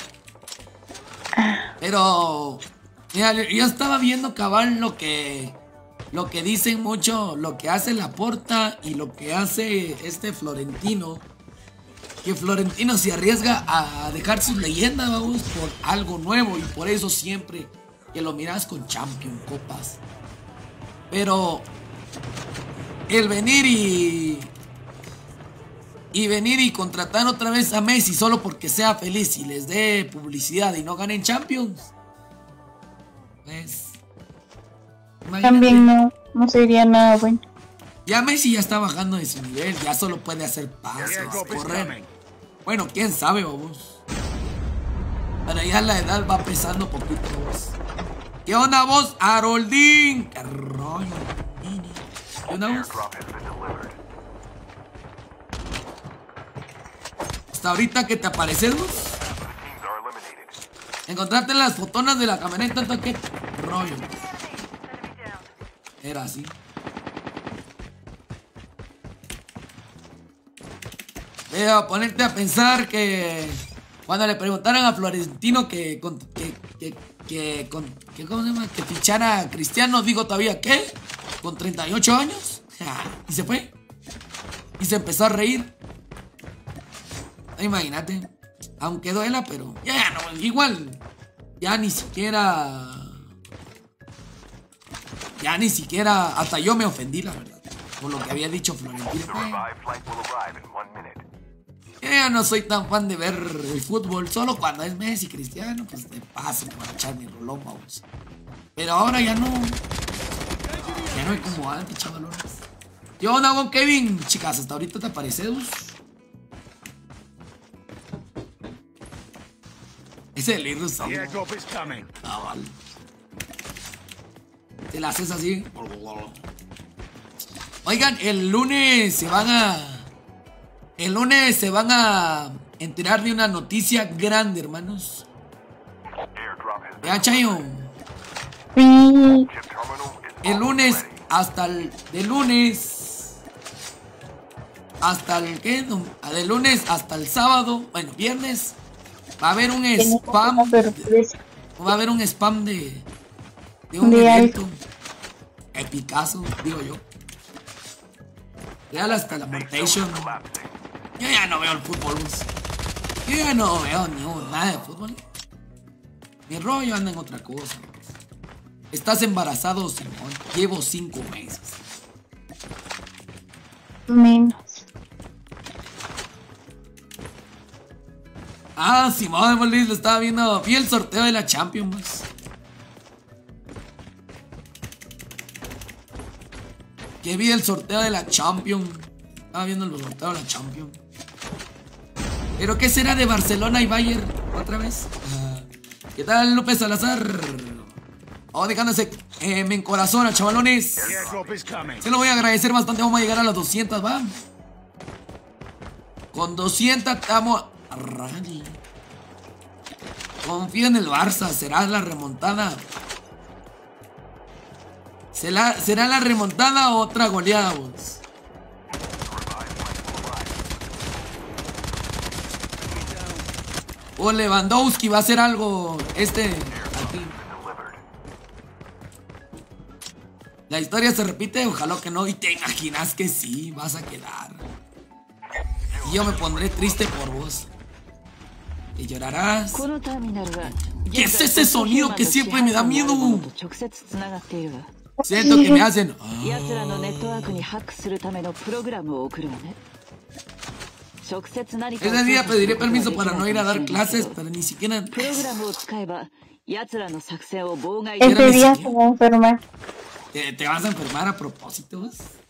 Pero, mira, yo estaba viendo cabal lo que dicen mucho, lo que hace Laporta y lo que hace este Florentino. Que Florentino se arriesga a dejar sus leyendas, vamos, por algo nuevo. Y por eso siempre que lo miras con Champions, copas. Pero el venir y contratar otra vez a Messi solo porque sea feliz y les dé publicidad y no ganen Champions, pues imagínate. También no sería nada bueno. Ya Messi ya está bajando de su nivel, ya solo puede hacer pases, correr. Bueno, quién sabe, vos. Pero ya la edad va pesando poquito, vos. ¿Qué onda, vos, Haroldín? ¿Qué rollo? ¿Qué onda, vos? Hasta ahorita que te apareces, vos. Encontrarte las fotonas de la camioneta, tanto que rollo. Era así. Veo, ponerte a pensar que cuando le preguntaron a Florentino ¿cómo se llama? Que fichara a Cristiano, digo todavía, ¿qué? ¿Con 38 años? Y se fue. Y se empezó a reír. Imagínate. Aunque duela, pero ya no, igual. Ya ni siquiera, hasta yo me ofendí, la verdad, por lo que había dicho Florentino. Yo ya no soy tan fan de ver el fútbol, solo cuando es Messi, Cristiano, pues de paso para echar mi rolón, vamos. Pero ahora ya no es como antes, chavalones. ¿Qué onda con Kevin? Chicas, hasta ahorita te apareces. Ese es el Irus. Ah, vale. Te la haces así. Oigan, el lunes se van a enterar de una noticia grande, hermanos. Vean, Chayo. Sí. De lunes hasta el sábado, bueno, viernes, va a haber un spam. Va a haber un spam de un evento epicazo, digo yo. Real hasta la Mortation. Yo ya no veo el fútbol. Yo ya no veo nada de fútbol. Mi rollo anda en otra cosa. ¿Estás embarazado, Simón? Llevo 5 meses. Menos. Ah, Simón, lo estaba viendo. Vi el sorteo de la Champions. Que vi el sorteo de la Champions. Estaba viendo el sorteo de la Champions. ¿Pero qué será de Barcelona y Bayern? ¿Otra vez? ¿Qué tal, López Salazar? Oh, dejándose me encorazona, chavalones. Se lo voy a agradecer bastante. Vamos a llegar a las 200, ¿va? Con 200 estamos a rally. Confío en el Barça. ¿Será la remontada? ¿Será la remontada o otra goleada, vos? O Lewandowski va a hacer algo aquí. La historia se repite, ojalá que no. Y te imaginas que sí, vas a quedar. Y yo me pondré triste por vos. Y llorarás. ¿Qué es ese sonido que siempre me da miedo? Siento que me hacen... Ese día pediré permiso para no ir a dar clases, pero ni siquiera... Ese día se va a enfermar. ¿Te vas a enfermar a propósito?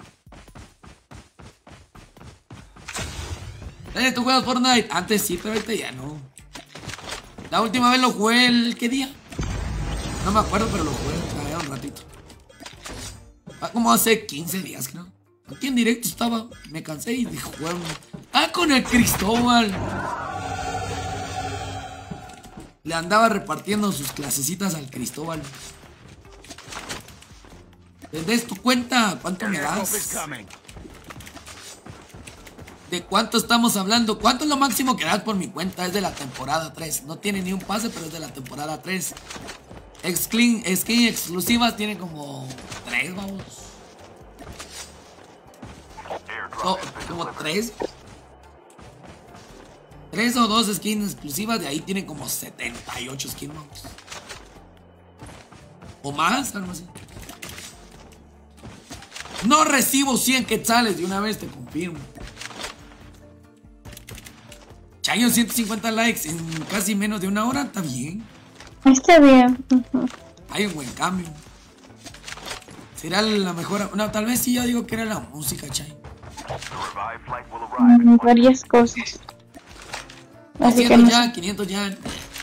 ¿Tú juegas Fortnite? Antes sí, pero ahorita ya no. La última vez lo jugué ¿qué día? No me acuerdo, pero lo jugué un ratito. Como hace 15 días, creo. Aquí en directo estaba. Me cansé y dije, jugar. Con el Cristóbal. Le andaba repartiendo sus clasecitas al Cristóbal. ¿Desde tu cuenta? ¿Cuánto me das? ¿De cuánto estamos hablando? ¿Cuánto es lo máximo que das por mi cuenta? Es de la temporada 3. No tiene ni un pase, pero es de la temporada 3. Skin exclusivas tiene como 3, vamos. No, como 3. 3 o 2 skins exclusivas. De ahí tiene como 78 skins, vamos. O más, algo así. No recibo 100 quetzales de una vez, te confirmo. Chayo, 150 likes en casi menos de una hora, está bien. Está bien. Hay un buen cambio. ¿Será la mejor? No, tal vez sí, yo digo que era la música, Chay. Varias cosas. Así 200 que no ya, sé. 500 ya.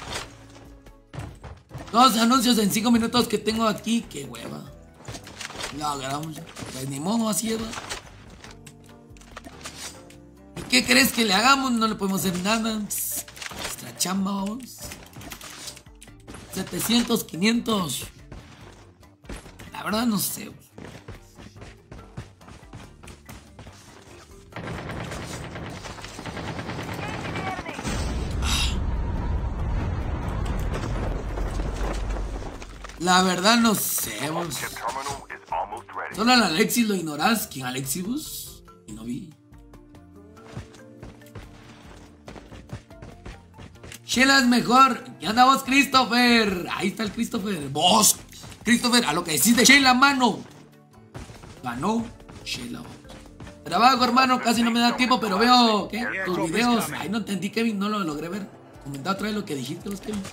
2 anuncios en 5 minutos que tengo aquí, qué hueva. La grabamos. Pues ni modo, así es. ¿Y qué crees que le hagamos? No le podemos hacer nada. Nuestra chamba, vamos. 700, 500. La verdad no sé. La verdad no sé, vos. Solo al Alexis lo ignorás. ¿Quién Alexis vos? Y no vi. Shela es mejor. ¿Qué anda vos, Christopher? Ahí está el Christopher. Vos, Christopher, a lo que decís de Shela, mano. Ganó Shela. Trabajo, hermano, casi no me da tiempo, pero veo ¿qué? Tus videos. Ay, no entendí, Kevin, no lo logré ver. Comenta otra vez lo que dijiste, vos, Kevin.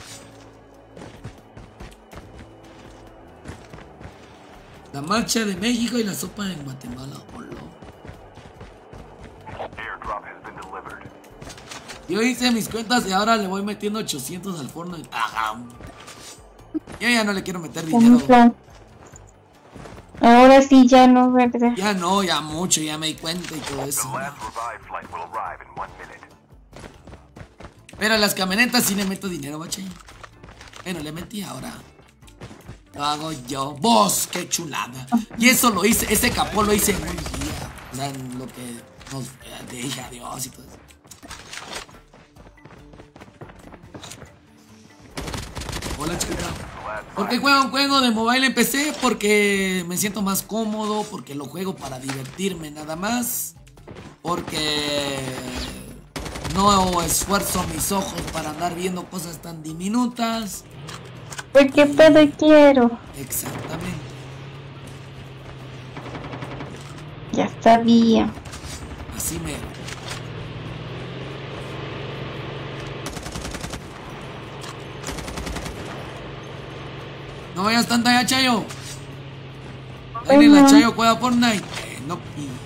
La marcha de México y la sopa en Guatemala. Yo hice mis cuentas y ahora le voy metiendo 800 al Fortnite. Ajá. Yo ya no le quiero meter dinero. Ahora sí ya no, ¿verdad? Ya no, ya mucho, ya me di cuenta y todo eso. Pero a las camionetas sí le meto dinero, bache. Bueno, le metí ahora. Lo hago yo. Vos, qué chulada. Y eso lo hice, ese capó lo hice en un día. O sea, en lo que nos dije adiós y todo eso. Hola, chica. ¿Por qué juego un juego de mobile en PC? Porque me siento más cómodo, porque lo juego para divertirme nada más. Porque no esfuerzo mis ojos para andar viendo cosas tan diminutas. Porque pedo quiero. Exactamente. Ya sabía. Así mero. No vayas tanta ya, Chayo. Ahí la Chayo juega Fortnite. No.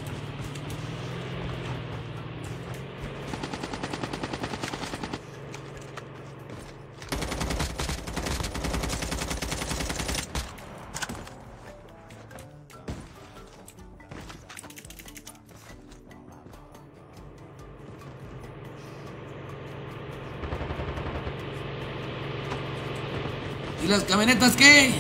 ¿Y las camionetas qué?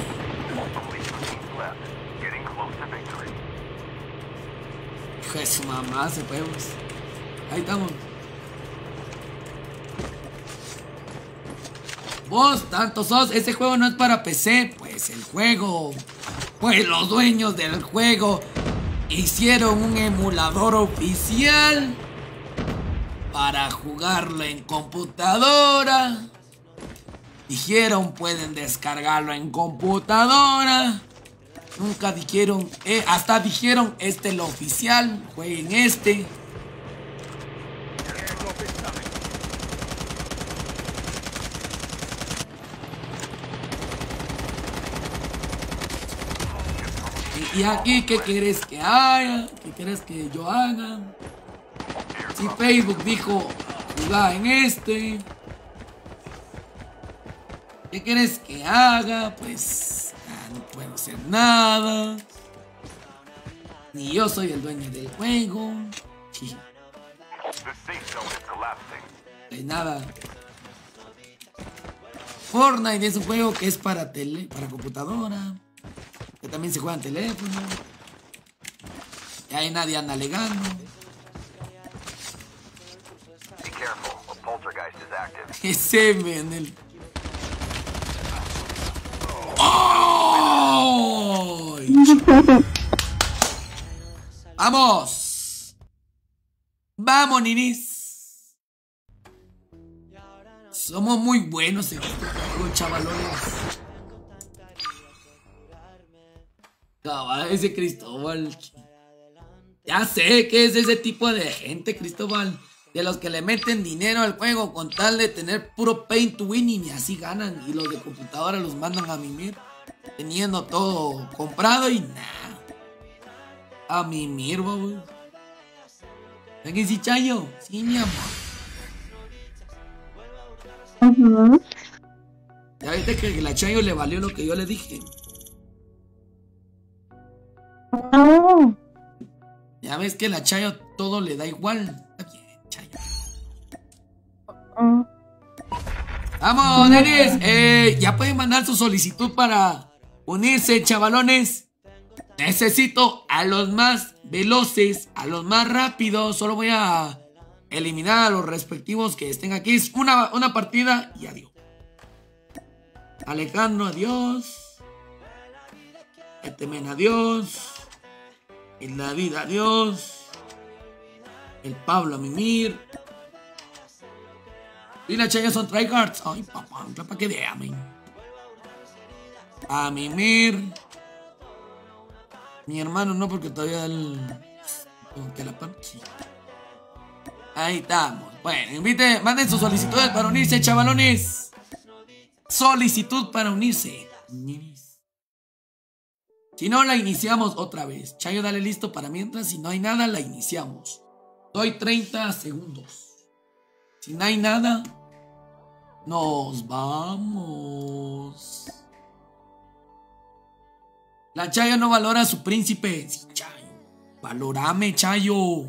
Hijo de su mamá, se fue. Ahí estamos. Vos, tanto sos. Ese juego no es para PC. Pues el juego. Pues los dueños del juego hicieron un emulador oficial para jugarlo en computadora. Dijeron, pueden descargarlo en computadora. Nunca dijeron, hasta dijeron, este es lo oficial, jueguen este. Y aquí, ¿qué querés que haga? ¿Qué querés que yo haga? Si Facebook dijo, jugá en este. ¿Qué quieres que haga? Pues no puedo hacer nada. Ni yo soy el dueño del juego. Sí. Pues nada. Fortnite es un juego que es para tele, para computadora. Que también se juega en teléfono. Y ahí nadie anda alegando. Ese en el... ¡Oh! ¡Vamos! ¡Vamos, ninis! Somos muy buenos en este juego, chavalones. Cabal, ese Cristóbal. Ya sé que es ese tipo de gente, Cristóbal. De los que le meten dinero al juego con tal de tener puro pay to win y así ganan. Y los de computadora los mandan a mimir. Teniendo todo comprado y nada. A mimir, babos. ¿Ven que sí, Chayo? Sí, mi amor. Ya viste que la Chayo le valió lo que yo le dije. No. Ya ves que la Chayo todo le da igual. Está bien, Chayo. Vamos, nenes. Ya pueden mandar su solicitud para unirse, chavalones. Necesito a los más veloces, a los más rápidos. Solo voy a eliminar a los respectivos que estén aquí. Es una partida y adiós. Alejandro, adiós. Etemen, adiós. El David, adiós. El Pablo, a mimir. Y la Chaya son tryhards. Ay, papá, para que vean. A mimir. Mi hermano no, porque todavía él... Como que la sí. Ahí estamos. Bueno, manden sus solicitudes para unirse, chavalones. Solicitud para unirse. Si no, la iniciamos otra vez. Chayo, dale listo para mientras. Si no hay nada, la iniciamos. Doy 30 segundos. Si no hay nada, nos vamos. La Chayo no valora a su príncipe. Sí, Chayo. Valórame, Chayo.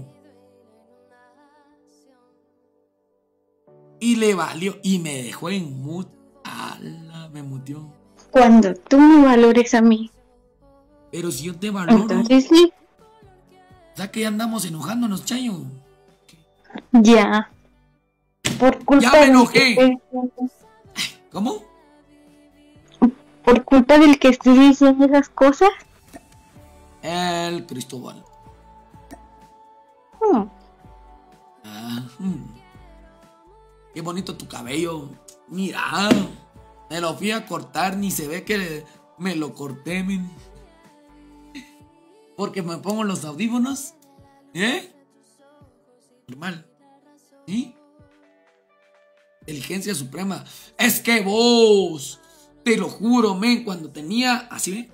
Y le valió. Y me dejó en mute. ¡Hala! Me muteó. Cuando tú me valores a mí. Pero si yo te valoro. Entonces sí. Ya que ya andamos enojándonos, Chayo. Ya. Por culpa ya me enojé. ¿Cómo? Por culpa del que estoy diciendo esas cosas. El Cristóbal. Qué bonito tu cabello. Mira. Me lo fui a cortar. Ni se ve que me lo corté, men. Porque me pongo los audífonos. Normal. ¿Sí? Inteligencia suprema. Es que vos, te lo juro, men, cuando tenía, así ve,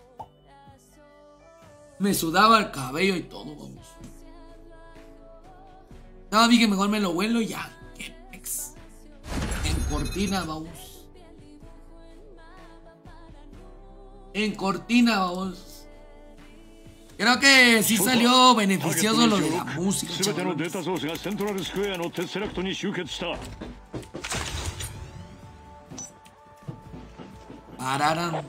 me sudaba el cabello y todo, vamos. No, dije, mejor me lo vuelo y ya. Qué pex. En cortina, vamos. En cortina, vamos. Creo que sí salió beneficioso lo de la música, chavales. Pararan.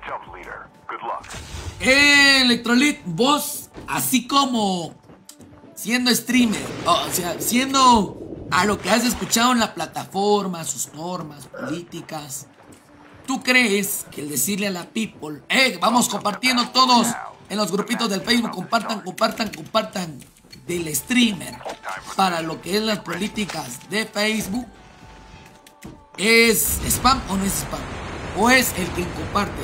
Electrolit, vos, así como siendo streamer, o sea, siendo a lo que has escuchado en la plataforma, sus normas, políticas, ¿tú crees que el decirle a la people, vamos compartiendo todos en los grupitos del Facebook, compartan del streamer para lo que es las políticas de Facebook, ¿es spam o no es spam? ¿O es el quien comparte?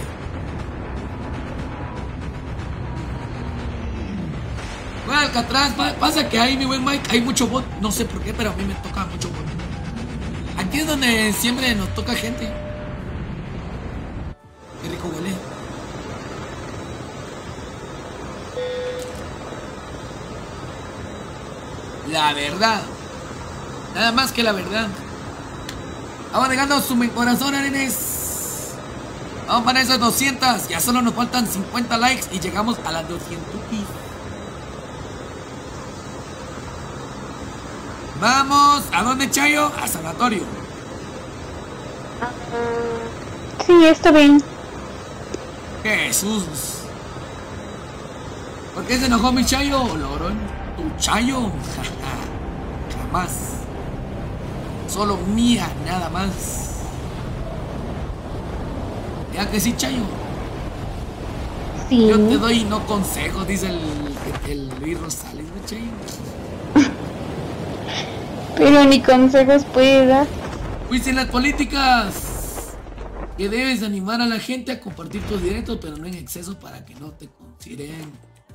Bueno, Alcatraz, pasa que ahí, mi buen Mike, hay mucho bot, no sé por qué, pero a mí me toca mucho bot. Aquí es donde siempre nos toca gente. Qué rico huele. La verdad. Nada más que la verdad. Vamos llegando a su corazón, nenes. Vamos para esas 200. Ya solo nos faltan 50 likes y llegamos a las 200. Vamos. ¿A dónde, Chayo? A sanatorio. Sí, está bien. Jesús. ¿Por qué se enojó mi Chayo, lorón? Tu Chayo. Jamás. Solo mía, nada más. Ya que sí, Chayo. Sí. Yo te doy no consejos, dice el Luis Rosales, ¿no, Chayo? Pero ni consejos puede dar. Pues en las políticas que debes animar a la gente a compartir tus directos, pero no en exceso para que no te consideren.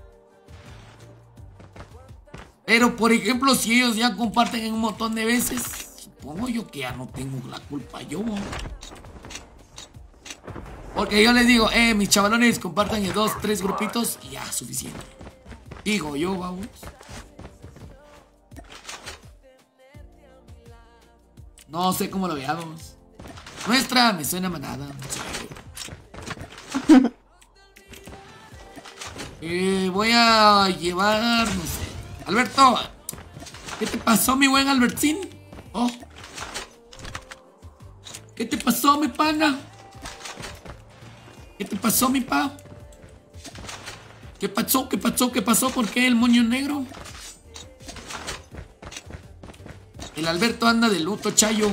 Pero por ejemplo, si ellos ya comparten en un montón de veces, supongo yo que ya no tengo la culpa yo. Porque yo les digo, mis chavalones, compartan en 2, 3 grupitos y ya, suficiente. Digo yo, vamos. No sé cómo lo veamos. Nuestra me suena manada. Voy a llevar, no sé. Alberto, ¿qué te pasó, mi buen Albertín? Oh. ¿Qué te pasó, mi pana? ¿Qué te pasó, mi pa? ¿Qué pasó? ¿Qué pasó? ¿Qué pasó? ¿Por qué el moño negro? El Alberto anda de luto, Chayo.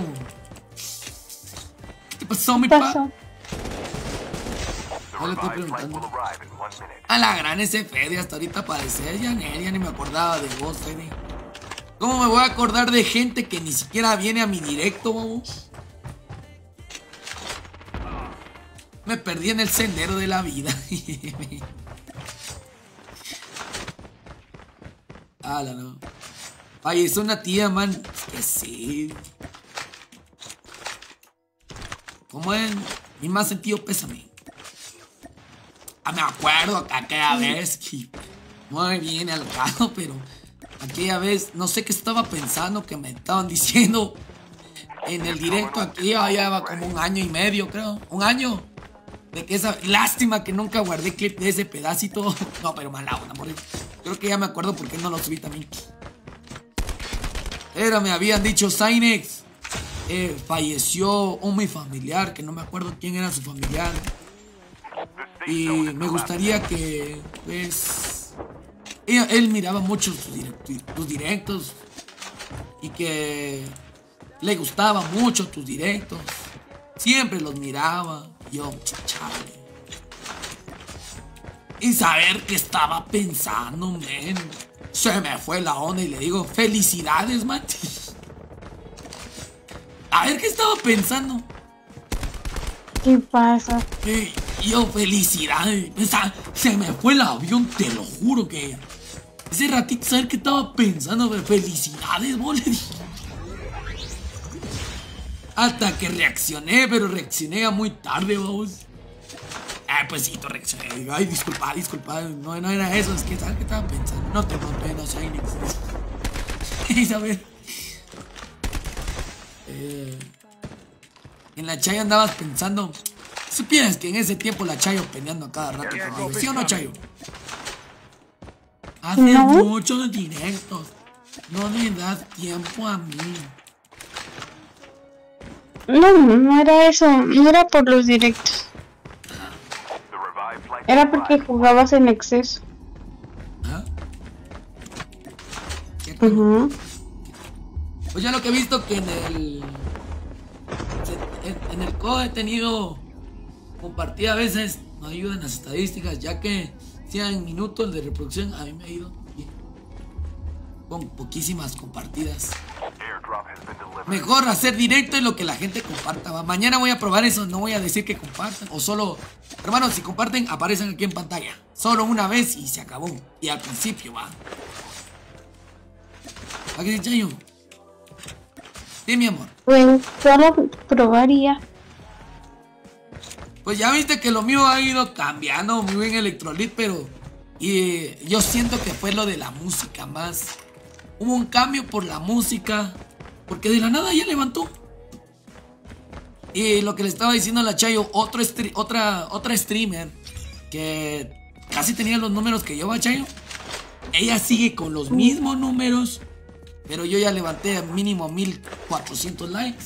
¿Qué te pasó, mi pa? Ya le estoy preguntando. A la gran ese Fede, hasta ahorita aparece. Ya ni me acordaba de vos, Fede. ¿Cómo me voy a acordar de gente que ni siquiera viene a mi directo, vamos? Me perdí en el sendero de la vida. Ala, no. Ay, es una tía, man. Es que sí. ¿Cómo es? Mi más sentido pésame. Ah, me acuerdo que aquella vez que muy bien al caso, pero aquella vez no sé qué estaba pensando que me estaban diciendo en el directo aquí. Ya va como 1 año y medio, creo. 1 año. De que esa lástima que nunca guardé clip de ese pedacito. No, pero mala onda, amor. Creo que ya me acuerdo por qué no lo subí también. Pero me habían dicho, Cynex, falleció un mi familiar, que no me acuerdo quién era su familiar. Y me gustaría que, pues, él miraba mucho tus directos y que le gustaba mucho tus directos. Siempre los miraba. Yo, chale. Y saber qué estaba pensando, men. Se me fue la onda y le digo, felicidades, man. A ver qué estaba pensando. ¿Qué pasa? Yo, felicidades. Se me fue el avión, te lo juro que. Ese ratito, saber qué estaba pensando, felicidades, vos, le dije. Hasta que reaccioné, pero reaccioné ya muy tarde, vamos. Pues sí, tú reaccioné. Digo, ay, disculpa. No era eso, es que ¿sabes qué estaba pensando? No te pena, Cynex. Y a ver. En la Chayo andabas pensando. Supieras que en ese tiempo la Chayo peleando a cada rato conmigo. ¿Sí o no, Chayo? Haces muchos directos. No le das tiempo a mí. No era eso. No era por los directos. Era porque jugabas en exceso. ¿Ah? Pues ya lo que he visto que en el COD he tenido compartida a veces, no ayudan las estadísticas, ya que 100 minutos de reproducción a mí me ha ido bien, con poquísimas compartidas. Mejor hacer directo en lo que la gente comparta, ¿va? Mañana voy a probar eso, no voy a decir que compartan, o solo, hermanos, si comparten, aparecen aquí en pantalla. Solo una vez y se acabó. Y al principio, va. ¿A qué dice Chayo? Sí, mi amor. Pues solo probaría. Pues ya viste que lo mío ha ido cambiando, muy bien Electrolit, pero yo siento que fue lo de la música más. Hubo un cambio por la música, porque de la nada ya levantó. Y lo que le estaba diciendo a la Chayo, otra streamer que casi tenía los números que yo, Chayo. Ella sigue con los mismos números, pero yo ya levanté mínimo 1400 likes.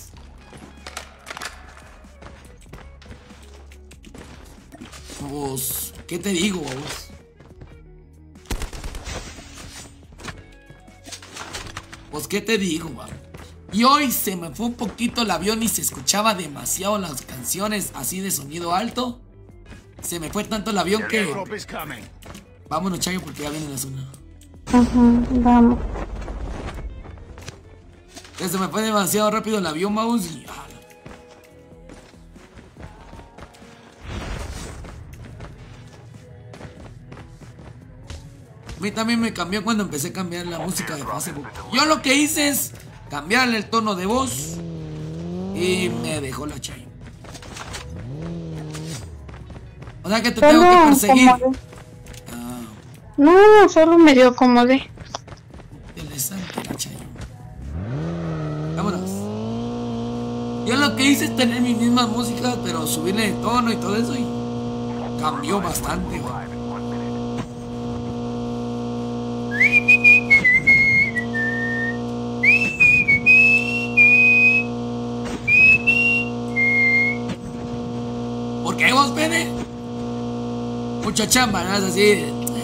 Pues, ¿qué te digo, vos? Pues qué te digo, va. Y hoy se me fue un poquito el avión y se escuchaba demasiado las canciones así de sonido alto. Se me fue tanto el avión que... Vámonos, Chayo, porque ya viene la zona. Vamos. Que se me fue demasiado rápido el avión, vamos, y... A mí también me cambió cuando empecé a cambiar la música de Facebook. Yo lo que hice es cambiarle el tono de voz y me dejó la Chayo. O sea que te tengo que perseguir. No, solo me dio acomodé. Interesante la Chayo. Vámonos. Yo lo que hice es tener mis mismas músicas, pero subirle de tono y todo eso y cambió bastante, güey. ¿Por qué vos, pene? Mucha chamba, ¿no? Es así.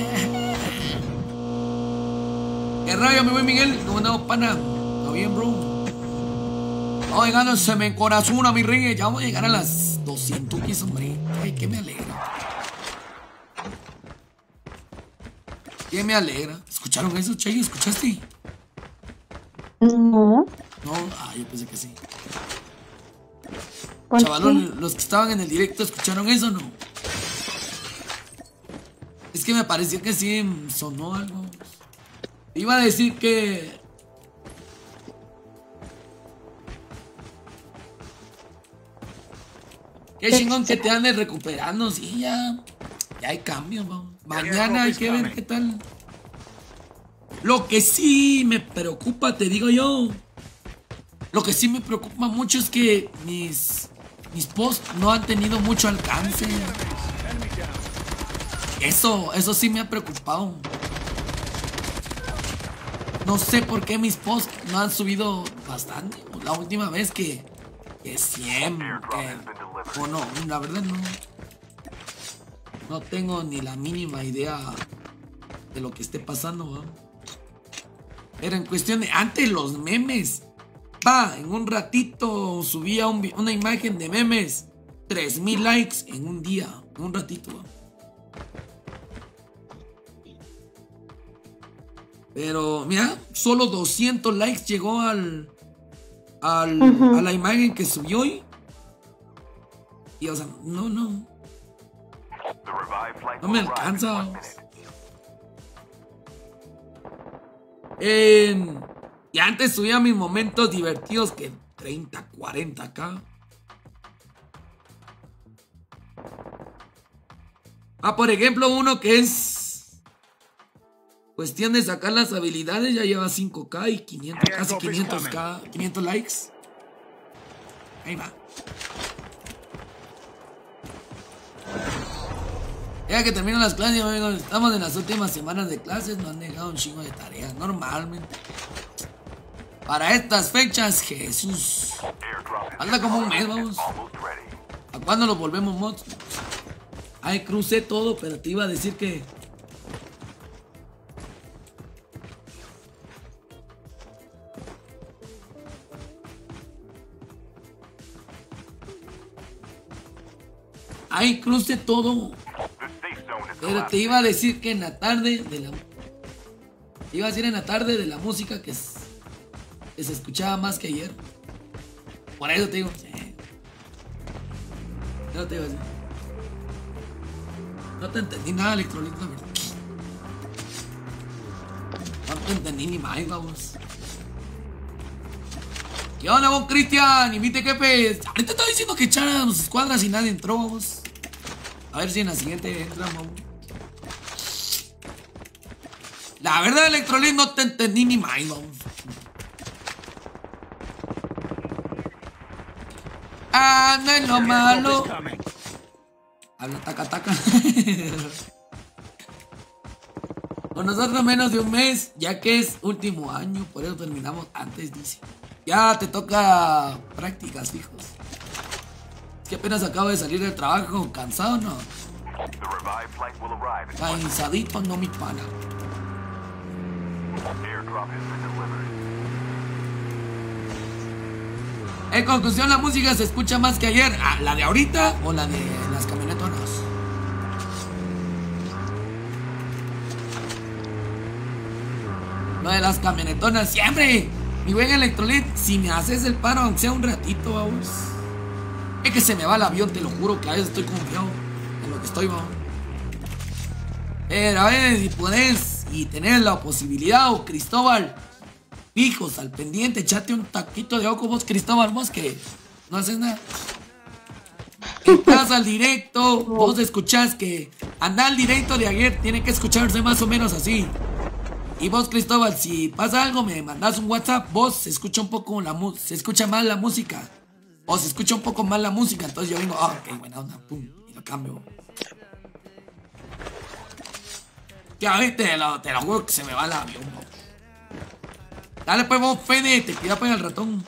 ¿Qué rollo, mi buen Miguel? ¿Cómo andamos, pana? ¿Todo bien, bro? Oigan, se me encorazona mi ring. Ya vamos a llegar a las 200 pies, hombre. Ay, que me alegra. Que me alegra. ¿Escucharon eso, Chayo? ¿Escuchaste? No. No, yo pensé que sí. ¿Por Chavalón, qué? los que estaban en el directo, ¿escucharon eso o no? Es que me pareció que sí sonó algo. Iba a decir que... Qué chingón que te andes recuperando, sí, ya hay cambios, vamos. Mañana hay que ver qué tal. Lo que sí me preocupa, te digo yo. Lo que sí me preocupa mucho es que mis posts no han tenido mucho alcance. Eso sí me ha preocupado. No sé por qué mis posts no han subido bastante. La última vez que 100, o no, la verdad no tengo ni la mínima idea de lo que esté pasando, ¿no? Pero en cuestión de antes los memes, en un ratito subía una imagen de memes, 3000 likes en un día, en un ratito, ¿no? Pero mira, solo 200 likes llegó a la imagen que subió hoy. Y o sea, no me alcanza. Y antes subía mis momentos divertidos que 30, 40 acá. Por ejemplo, uno que es cuestión de sacar las habilidades, ya lleva 5K y 500, casi 500K, 500 likes. Ahí va. Ya que terminan las clases, amigos, estamos en las últimas semanas de clases, nos han dejado un chingo de tareas, normalmente. Para estas fechas, Jesús. Falta como un mes, vamos. ¿A cuándo nos volvemos mods? Ay, crucé todo, pero te iba a decir que... Ay, crucé todo. Pero te iba a decir que en la tarde de la... Te iba a decir en la tarde de la música que se escuchaba más que ayer. Por eso te digo. No te iba a decir. No te entendí nada, Electrolito, la verdad. No te entendí ni más, vamos. ¿Qué onda, vos, Cristian? Invite, jefe. Ahorita estaba diciendo que echáramos escuadras y nadie entró, vamos. A ver si en la siguiente entra, vamos. La verdad, Electrolit, no te entendí ni más, vamos. No es lo malo. Habla taca. Con nosotros menos de un mes, ya que es último año, por eso terminamos antes, dice. Ya te toca prácticas, fijos. Es que apenas acabo de salir del trabajo, cansado, ¿no? Cansadito, no, mi pana. En conclusión, la música se escucha más que ayer. Ah, ¿la de ahorita o la de las camionetonas? Lo de las camionetonas, siempre. Mi buen Electrolit, si me haces el paro, aunque sea un ratito, vamos. Es que se me va el avión, te lo juro que a veces estoy confiado en lo que estoy, vamos. Pero a ver, si podés y tenés la posibilidad, o Cristóbal, hijos, al pendiente, echate un taquito de ojo vos, Cristóbal, vos que no haces nada. Entras al directo, vos escuchás que anda al directo de ayer, tiene que escucharse más o menos así. Y vos, Cristóbal, si pasa algo, me mandás un WhatsApp, vos se escucha un poco se escucha mal la música. O se escucha un poco mal la música, entonces yo vengo, ok, buena onda, pum, y lo cambio. Que a ver, te lo juro que se me va el avión, vos. Dale pues vos, Fede, te pida pues el ratón.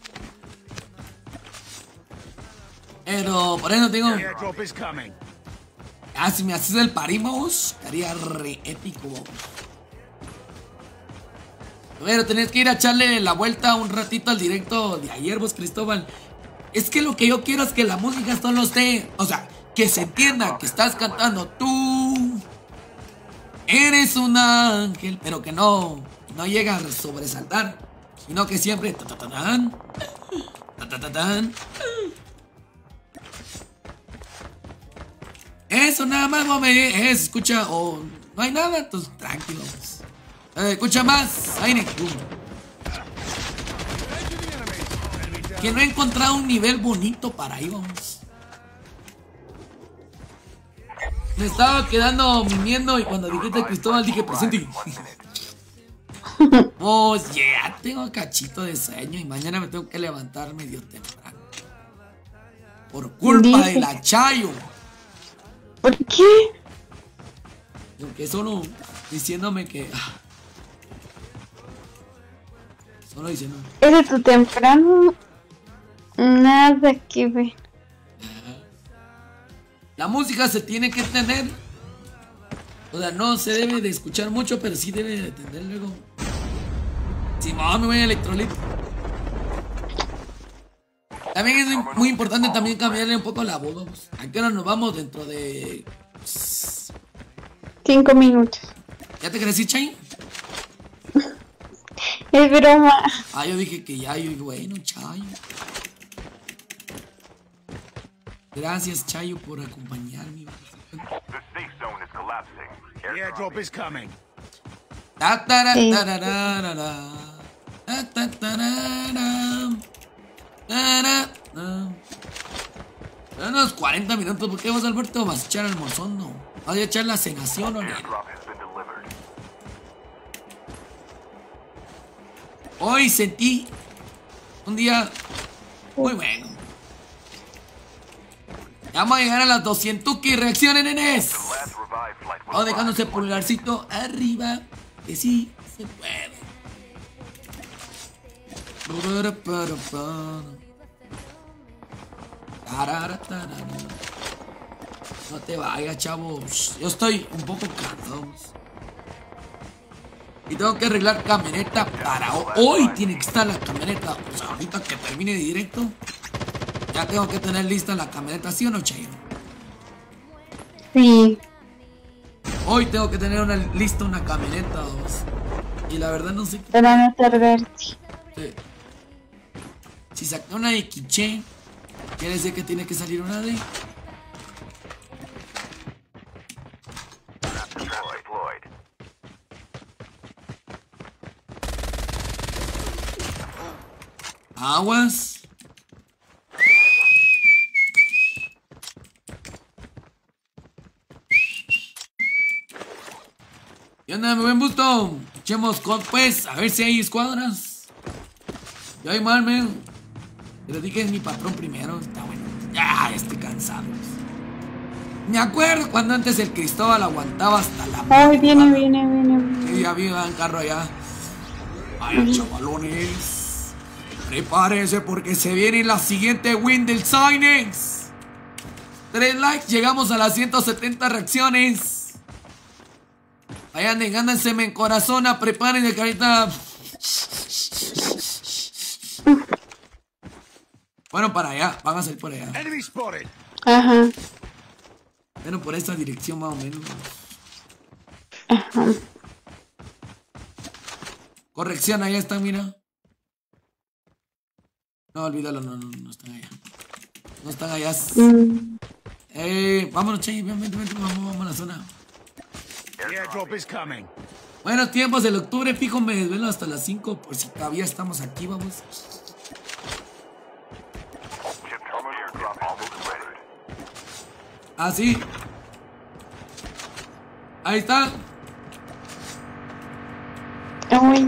Pero por eso tengo. Ah, si me haces el parimo, vos, estaría re épico, vos. Pero tenés que ir a echarle la vuelta un ratito al directo de ayer, vos, Cristóbal. Es que lo que yo quiero es que la música solo esté, o sea, que se entienda que estás cantando tú. Eres un ángel, pero que no llega a sobresaltar, sino que siempre eso nada más no me escucha o no hay nada, entonces tranquilos. Escucha más, aire. Que no he encontrado un nivel bonito para ahí, vamos. Me estaba quedando mimiendo y cuando dijiste Cristóbal dije presente. Pues ya tengo cachito de sueño y mañana me tengo que levantar medio temprano. Por culpa de la Chayo. ¿Por qué? Porque solo diciéndome que... Solo diciéndome. ¿Es de tu temprano? Nada que ver. La música se tiene que tener. O sea, no se debe de escuchar mucho, pero sí debe de tener luego. Si me voy a Electrolit. También es muy importante también cambiarle un poco la voz. Vamos. ¿A qué hora nos vamos? Dentro de 5 minutos. ¿Ya te crecí, Chay? Es broma. Ah, yo dije que ya, yo dije, bueno, Chayo. Gracias, Chayo, por acompañarme. Unos 40 minutos, ¿por qué vos, Alberto? ¿Vas a echar almorzón? No. ¿Vas a echar la cenación o no? Hoy sentí un día muy bueno. Vamos a llegar a las 200 y reaccionen, nenes. Vamos dejándose pulgarcito arriba, que sí se puede. No te vayas, chavos. Yo estoy un poco cansado. Y tengo que arreglar camioneta para hoy. Tiene que estar la camioneta. O sea, ahorita que termine de directo, ya tengo que tener lista la camioneta, ¿sí o no, Chayo? Sí. Hoy tengo que tener lista una camioneta, vos. Y la verdad no sé qué. Para no tardarte. Sí. Si saqué una de Quiché, quiere decir que tiene que salir una de... Aguas. ¿Qué onda, mi buen Busto? Echemos pues, a ver si hay escuadras. Yo hay mal, men. Pero dije es mi patrón primero, está bueno. Ya estoy cansado. Me acuerdo cuando antes el Cristóbal aguantaba hasta la... Ay, viene. Y ya vi un carro allá. Vaya, chavalones. Prepárense porque se viene la siguiente win del Cynex. 3 likes, llegamos a las 170 reacciones. Vayan, gándenseme en corazón, prepárense que ahorita... Bueno, para allá, van a salir por allá. Ajá. Bueno, por esta dirección más o menos. Ajá. Corrección, ahí están, mira. No, olvídalo, no están allá. No están allá. Vámonos, Chay, vente, vamos a la zona. Buenos tiempos, el octubre, fijo, me desvelo hasta las 5 por si todavía estamos aquí, vamos. Ah, sí. Ahí está. Uy.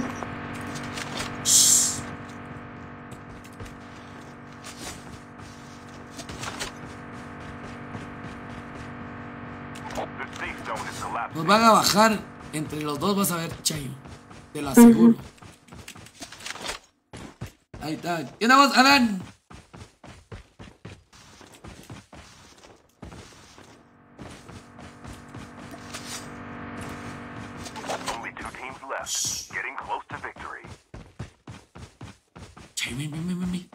Nos van a bajar. Entre los dos vas a ver, Chayo. Te lo aseguro. Ahí está. ¿Qué andamos, Alan? Chayo, ven.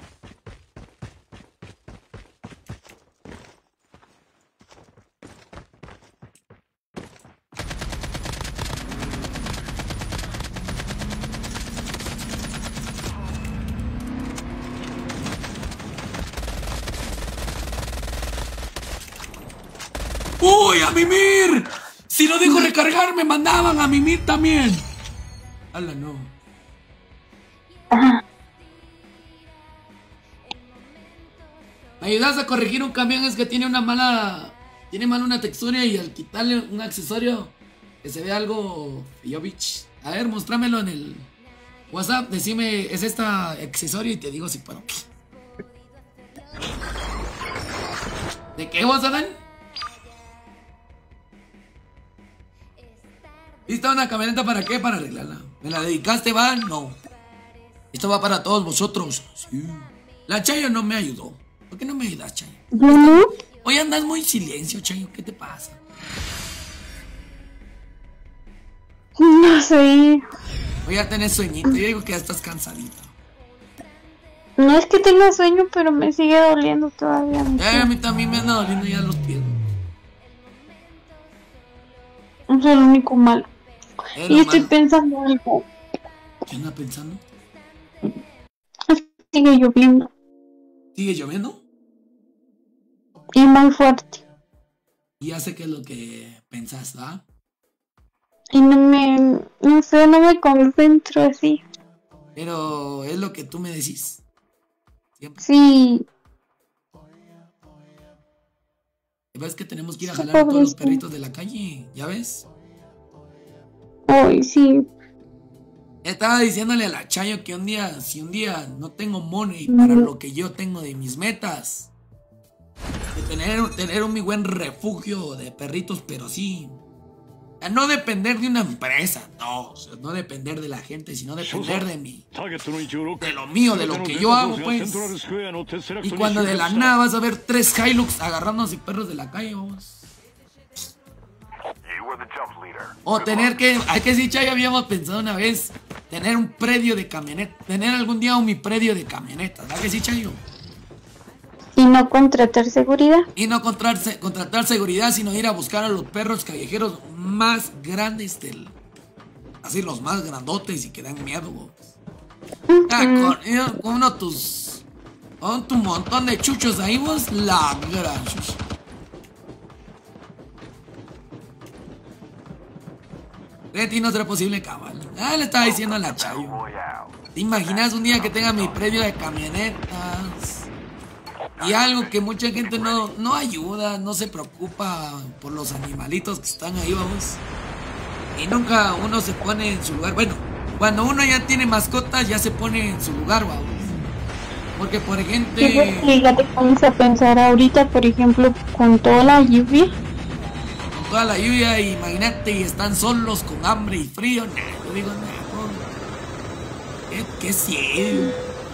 ¡Uy, a mimir! Si no dejo recargar, me mandaban a mimir también. ¡Hala, no! ¿Me ayudas a corregir un camión? Es que tiene una mala... Tiene mal una textura y al quitarle un accesorio que se ve algo... Yo, bitch. A ver, mostrámelo en el WhatsApp. Decime, ¿es este accesorio? Y te digo si puedo. ¿De qué vos, Alan? ¿Lista una camioneta para qué? Para arreglarla. ¿Me la dedicaste, Van? No. Esto va para todos vosotros. Sí. La Chayo no me ayudó. ¿Por qué no me ayudas, Chayo? ¿No? Hoy andas muy silencio, Chayo. ¿Qué te pasa? No sé. Hoy ya tenés sueñito. Yo digo que ya estás cansadita. No es que tenga sueño, pero me sigue doliendo todavía. A mí también me anda doliendo ya los pies. Eso es lo único malo. Y estoy pensando algo. ¿Qué anda pensando? Sigue lloviendo. ¿Sigue lloviendo? Y muy fuerte. Y ya sé qué es lo que pensás, ¿va? Y no me concentro así. Pero es lo que tú me decís. Siempre. Sí. ¿Ves que tenemos que ir a jalar a todos los perritos de la calle? ¿Ya ves? Ay, sí. Estaba diciéndole a la Chayo que si un día no tengo money para lo que yo tengo de mis metas, de tener un muy buen refugio de perritos, pero sí, a no depender de una empresa, no, o sea, no depender de la gente, sino depender de mí, de lo mío, de lo que yo hago, pues. Y cuando de la nada vas a ver 3 Hilux agarrándose perros de la calle, vamos. O tener que, hay que decir, ya habíamos pensado una vez, tener un predio de camioneta, tener algún día mi predio de camionetas, ¿verdad que sí, Chayo? Y no contratar seguridad. Y no contratar seguridad, sino ir a buscar a los perros callejeros más grandes así los más grandotes y que dan miedo, vos. Con tu montón de chuchos ahí, vos, la gran chucha. De ti no será posible, cabal. Le estaba diciendo a la Chayo. ¿Te imaginas un día que tenga mi predio de camionetas? Y algo que mucha gente no ayuda, no se preocupa por los animalitos que están ahí, vamos. Y nunca uno se pone en su lugar. Bueno, cuando uno ya tiene mascotas, ya se pone en su lugar, vamos. Porque, por ejemplo... Y ya te pones a pensar ahorita, por ejemplo, con toda la lluvia. Toda la lluvia, imagínate, y están solos con hambre y frío. Yo digo, ¿qué sí?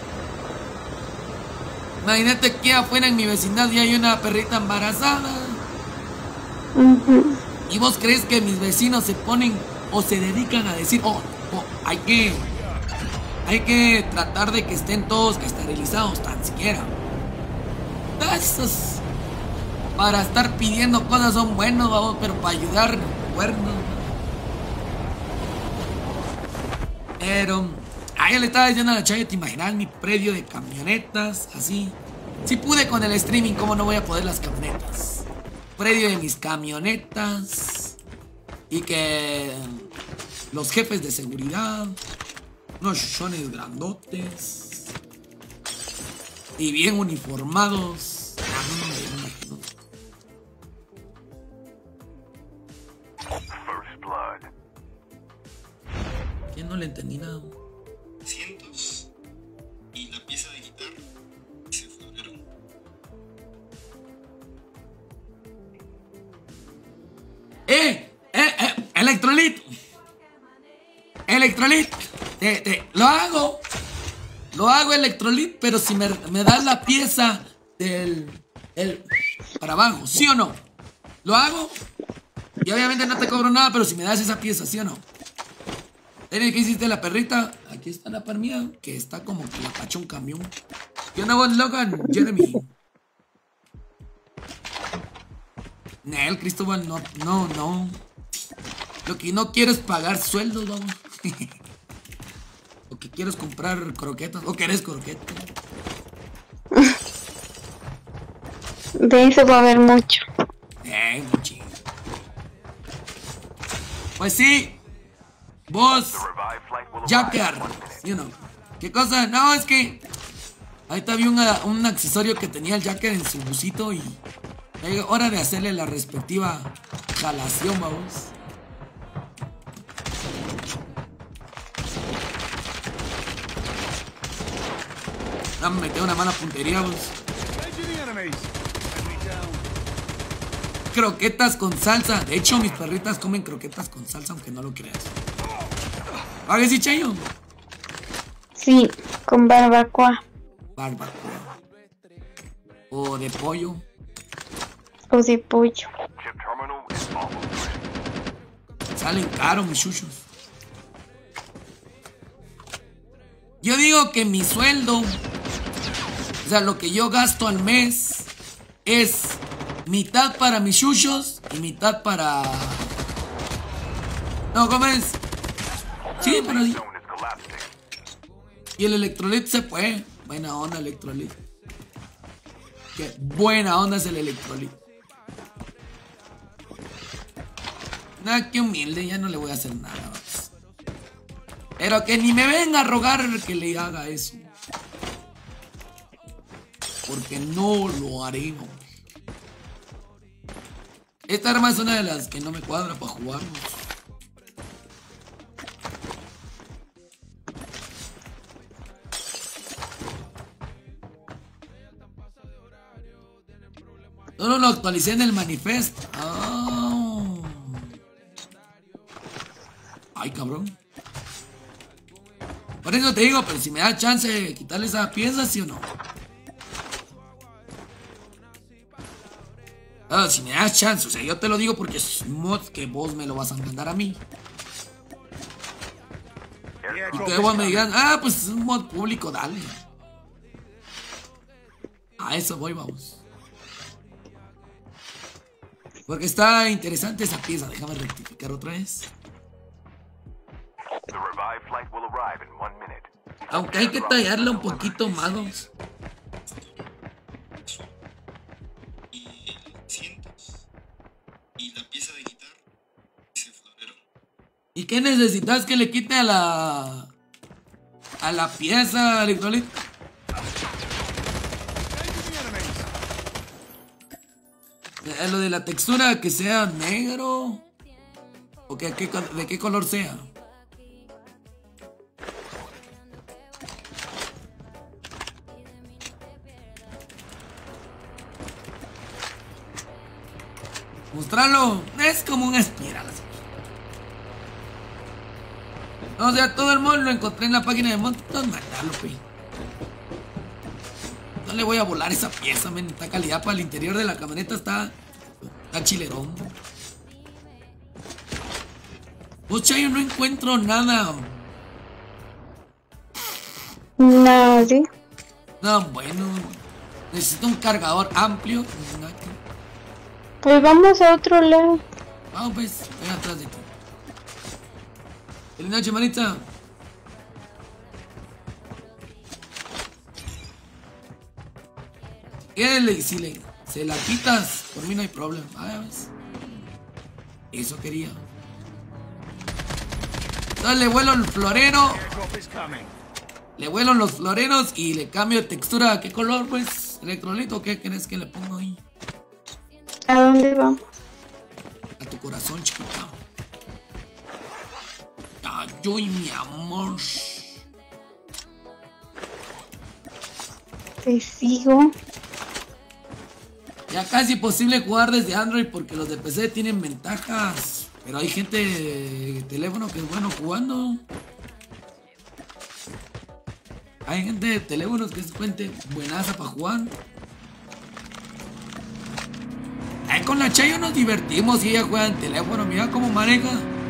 Imagínate que afuera en mi vecindad ya hay una perrita embarazada. ¿Y vos crees que mis vecinos se ponen o se dedican a decir, hay que tratar de que estén todos esterilizados, tan siquiera? putazos. Para estar pidiendo cosas son buenos, vamos, pero para ayudar, cuernos. Pero, ahí le estaba diciendo a la Chayo, ¿te imaginas mi predio de camionetas? Así. Si pude con el streaming, ¿cómo no voy a poder las camionetas? Predio de mis camionetas. Y que los jefes de seguridad, unos chuchones grandotes y bien uniformados. No me imagino. ¿Qué? No le entendí nada. Cientos. Y la pieza de guitarra se fueron. Electrolit. Electrolit. Lo hago Electrolit, pero si me das la pieza del para abajo, ¿sí o no? Lo hago y obviamente no te cobro nada, pero si me das esa pieza, ¿sí o no? ¿Qué hiciste la perrita? Aquí está la par mía, que está como que la cachó un camión. ¿Qué onda vos, Logan? Jeremy. El Cristóbal, no. Lo que no quiero es pagar sueldos, vamos. Lo que quiero es comprar croquetas. ¿O querés croquetas? De eso va a haber mucho. Muchísimo. Pues sí. Vos, Jacker, ¿qué cosa? No, es que ahorita vi un accesorio que tenía el Jacker en su busito y es hora de hacerle la respectiva jalación, vamos. Me metí una mala puntería, vos. Croquetas con salsa. De hecho, mis perritas comen croquetas con salsa, aunque no lo creas. ¿A qué sí, Chayo? Sí, con barbacoa. Barbacoa. O de pollo. O de pollo. Salen caros mis chuchos. Yo digo que mi sueldo, o sea, lo que yo gasto al mes, es mitad para mis chuchos y mitad para... No, ¿cómo es? Sí, pero... Y el Electrolit se fue. Buena onda, Electrolit. Qué buena onda es el Electrolit. Nada, qué humilde, ya no le voy a hacer nada. Vamos. Pero que ni me venga a rogar que le haga eso. Porque no lo haré, hombre. Esta arma es una de las que no me cuadra para jugar. Solo lo actualicé en el manifest. Oh. Ay, cabrón. Por eso te digo, pero si me da chance de quitarle esa pieza, ¿sí o no? Ah, si me das chance, o sea, yo te lo digo porque es un mod que vos me lo vas a mandar a mí. Y que vos me digas, pues es un mod público, dale. A eso voy, vamos. Porque está interesante esa pieza, déjame rectificar otra vez. Aunque hay que tallarla un poquito más, vamos. Y la pieza de guitarra se florero. ¿Y qué necesitas que le quite a la pieza, Electrolit? Lo de la textura, que sea negro. O que de qué color sea. Mostrarlo. Es como una espiral. O sea, todo el mod lo encontré en la página de mod. Entonces matarlo, güey. No le voy a volar esa pieza, men. Esta calidad para el interior de la camioneta está chilerón. Pues, Chayo, no encuentro nada. No, sí. No, bueno. Necesito un cargador amplio. Pues vamos a otro lado. Vamos pues, ven atrás de ti. Feliz noche, manita. Si se la quitas, por mí no hay problema. ¿Ves? Eso quería. Entonces le vuelo el florero. Le vuelo los floreros y le cambio de textura. ¿A qué color, pues? ¿Electrolito o qué querés que le ponga ahí? ¿A dónde vamos? A tu corazón, chiquita. Ay, yo y mi amor. Te sigo. Ya casi imposible jugar desde Android porque los de PC tienen ventajas. Pero hay gente de teléfono que es bueno jugando. Hay gente de teléfonos que es gente buenaza para jugar. Ahí con la Chayo nos divertimos y ella juega en teléfono. Mira cómo maneja.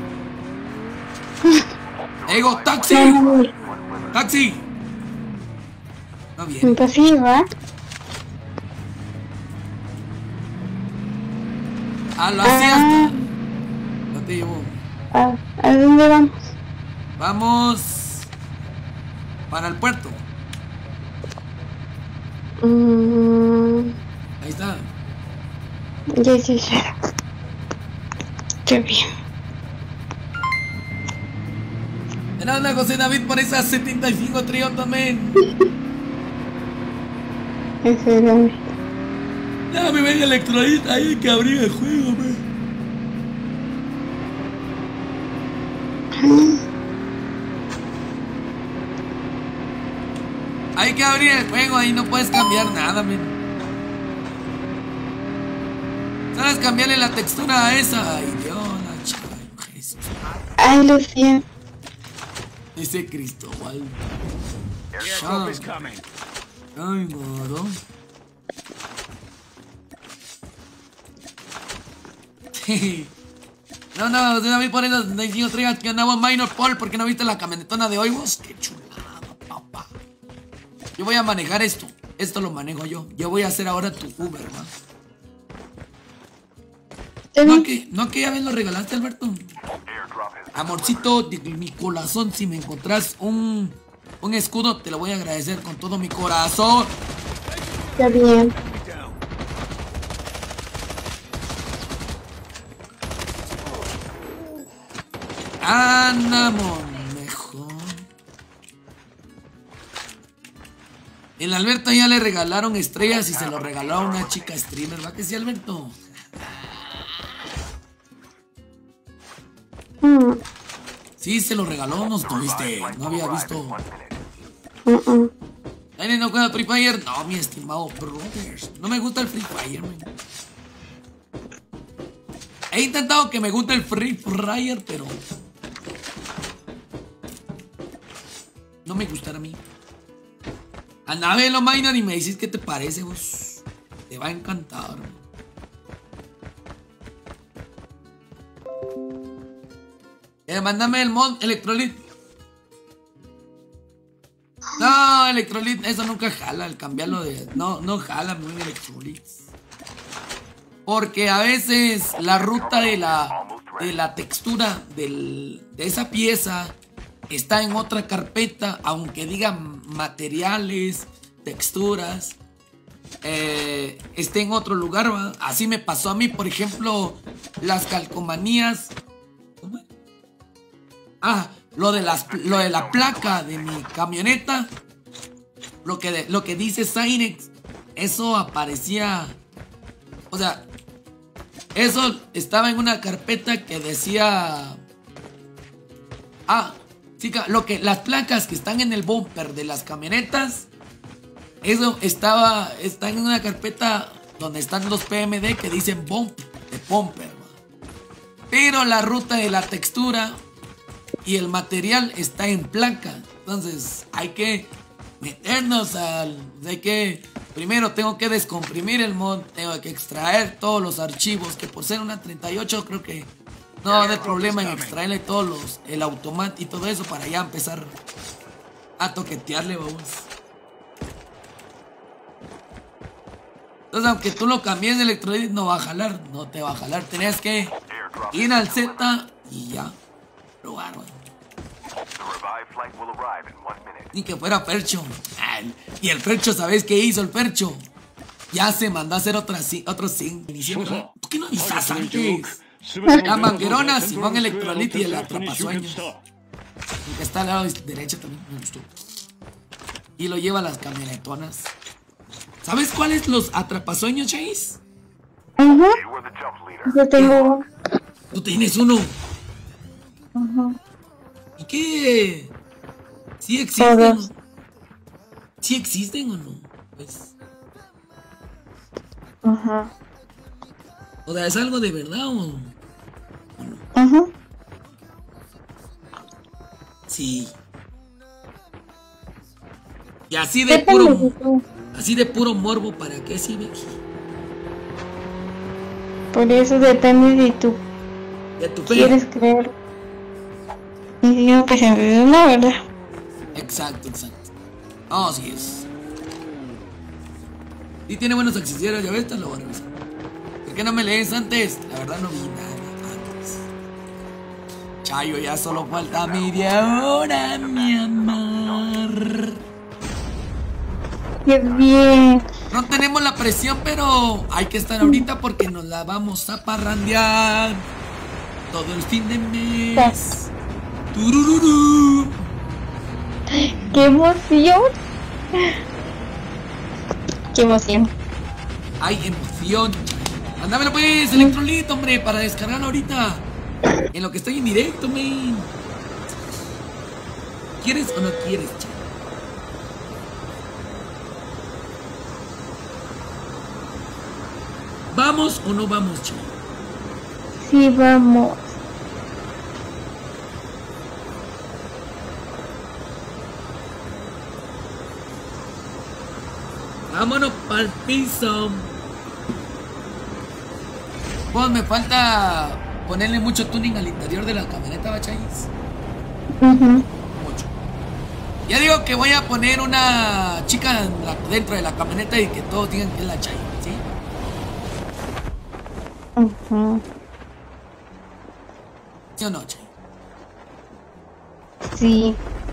Digo, taxi. Taxi. Está bien. Pues sí, ¿va? Ah, lo hacía hasta. No te llevo. ¿A dónde vamos? Vamos para el puerto. Ahí está. Ya. Qué bien. De nada, José David, por esas 75 trío también. Espérame. Ya me ven electrolita, hay que abrir el juego, man. Hay que abrir el juego, ahí no puedes cambiar nada, man. ¿Sabes cambiarle la textura a esa? Ay, Dios, la chica, Jesús. Ay, lo siento. Ese Cristóbal. Ay, modo. No, se David por esas 75 trigas que andaba Minor Paul. ¿Por qué no viste la camionetona de hoy vos? Qué chulada, papá. Yo voy a manejar esto. Esto lo manejo yo. Yo voy a hacer ahora tu Uber, ¿no? No que ya ves lo regalaste, Alberto. Amorcito de mi corazón, si me encontrás un escudo, te lo voy a agradecer con todo mi corazón. Está bien. Andamos mejor. El Alberto ya le regalaron estrellas y se lo regaló a una chica streamer, ¿verdad que sí, Alberto? Sí, se lo regaló, nos tuviste. No había visto. ¿Alguien no juega Free Fire? No, mi estimado brothers. No me gusta el Free Fire, man. He intentado que me guste el Free Fire, pero no me gustará a mí. Anda a verlo, Minor, y me dices qué te parece, vos. Te va a encantar. Mándame el mod Electrolit. No, Electrolit, eso nunca jala, el cambiarlo de. No jala muy Electrolit. Porque a veces la ruta de la textura de esa pieza está en otra carpeta, aunque diga materiales, texturas, esté en otro lugar, ¿va? Así me pasó a mí, por ejemplo, las calcomanías. ¿Cómo? Lo de la placa de mi camioneta, lo que dice Cynex, eso aparecía, o sea, eso estaba en una carpeta que decía, sí, las placas que están en el bumper de las camionetas, eso está en una carpeta donde están los PMD que dicen de bumper, pero la ruta de la textura y el material está en placa. Entonces hay que meternos primero tengo que descomprimir el mod, tengo que extraer todos los archivos, que por ser una 38 creo que no va a haber problema en extraerle todos el automat y todo eso para ya empezar a toquetearle, vamos. Entonces, aunque tú lo cambies de electrolyte, no va a jalar. No te va a jalar. Tenías que ir al Z y ya. Probar, güey. Ni que fuera Percho. Y el Percho, ¿sabes qué hizo el Percho? Ya se mandó a hacer otro zinc. ¿Por qué no avisas antes? La manguerona, Simón electrolite y el atrapasueños. El que está al lado derecho también me gustó. Y lo lleva a las camionetonas. ¿Sabes cuáles los atrapasueños, Chase? Ajá. Yo tengo. Tú tienes uno. Ajá. ¿Y qué? ¿Sí existen? Todos. ¿Sí existen o no? Pues. Ajá. O sea, ¿es algo de verdad o no? Ajá. Sí. Y así de puro. Así de puro morbo, ¿para qué sirve? Por eso depende de tú. De tu fe. ¿Quieres creer? Y digo que se me ve una verdad. Exacto. Oh, sí es. Y tiene buenos accesorios, ya ves, te lo voy a revisar. ¿Por qué no me lees antes? La verdad no vi nada antes. Chayo, ya solo falta media hora, mi amor. ¡Qué bien! No tenemos la presión, pero hay que estar ahorita porque nos la vamos a parrandear todo el fin de mes. Turururu. ¡Qué emoción! ¡Qué emoción! Hay emoción. Mándamelo pues, electrolito, hombre, para descargarlo ahorita. En lo que estoy en directo, man. ¿Quieres o no quieres, chico? ¿Vamos o no vamos, chico? Sí, vamos. Vámonos pa'l piso. Pues me falta ponerle mucho tuning al interior de la camioneta, ¿bachayis? Mucho. Ya digo que voy a poner una chica dentro de la camioneta y que todos digan que es la Chay, ¿sí? ¿Sí o no, Chay? Sí.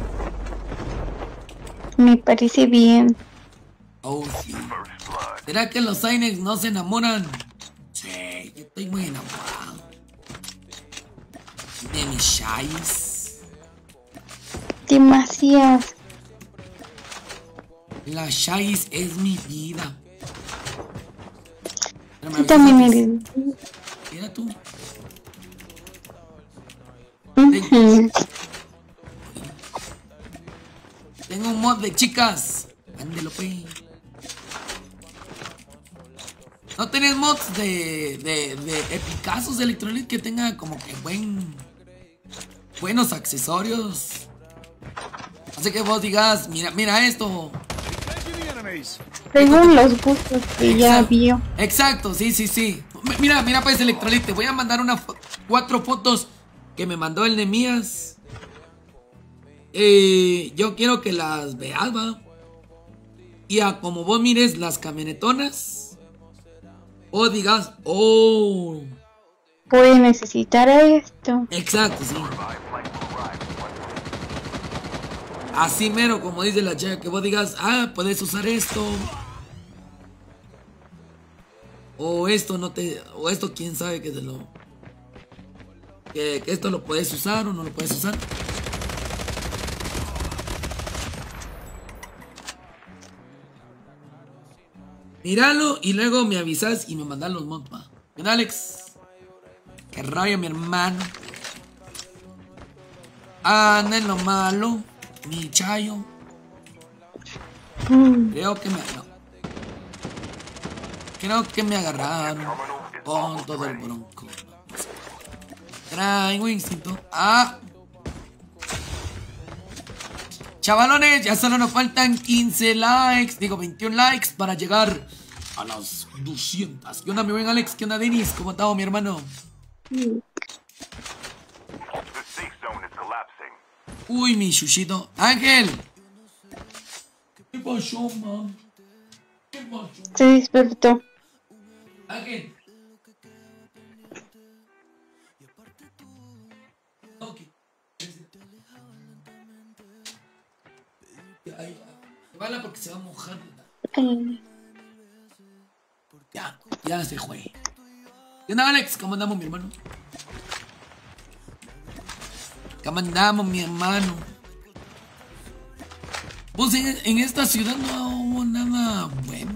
Me parece bien. Oh, sí. ¿Será que los Inex no se enamoran? Sí, yo estoy muy enamorado de mis Shays. Demasiadas. La Shays es mi vida. Tú también eres. Mira tú. Tengo un mod de chicas. Ándelo, pues. ¿No tenés mods de epicazos de Electrolyte que tenga como que buenos accesorios? Así que vos digas, mira esto. Según los gustos que ya vio. Exacto, sí. Mira pues Electrolyte, te voy a mandar 4 fotos que me mandó el Nemías. Yo quiero que las veas, va. Y a como vos mires las camionetonas. O digas, oh, puede necesitar esto. exacto, sí. Así mero, como dice la chica, que vos digas, puedes usar esto. O esto o esto quién sabe que que esto lo puedes usar o no lo puedes usar. Míralo y luego me avisas y me mandas los mods, va. Bien, Alex. Qué rollo, mi hermano. Anda en lo malo, mi chayo. Creo que me agarraron con todo el bronco. Traigo instinto. Chavalones, ya solo nos faltan 15 likes, digo 21 likes para llegar a las 200. ¿Qué onda, mi buen Alex? ¿Qué onda, Denis? ¿Cómo estás, mi hermano? Uy, mi chuchito. Ángel. ¿Qué pasó, man? ¿Qué pasó? Se despertó. Ángel. Ok. Ay, bala porque se va a mojar. Ya se fue. ¿Qué onda, Alex? ¿Cómo andamos, mi hermano? ¿Cómo andamos, mi hermano? Pues en esta ciudad no hubo nada bueno.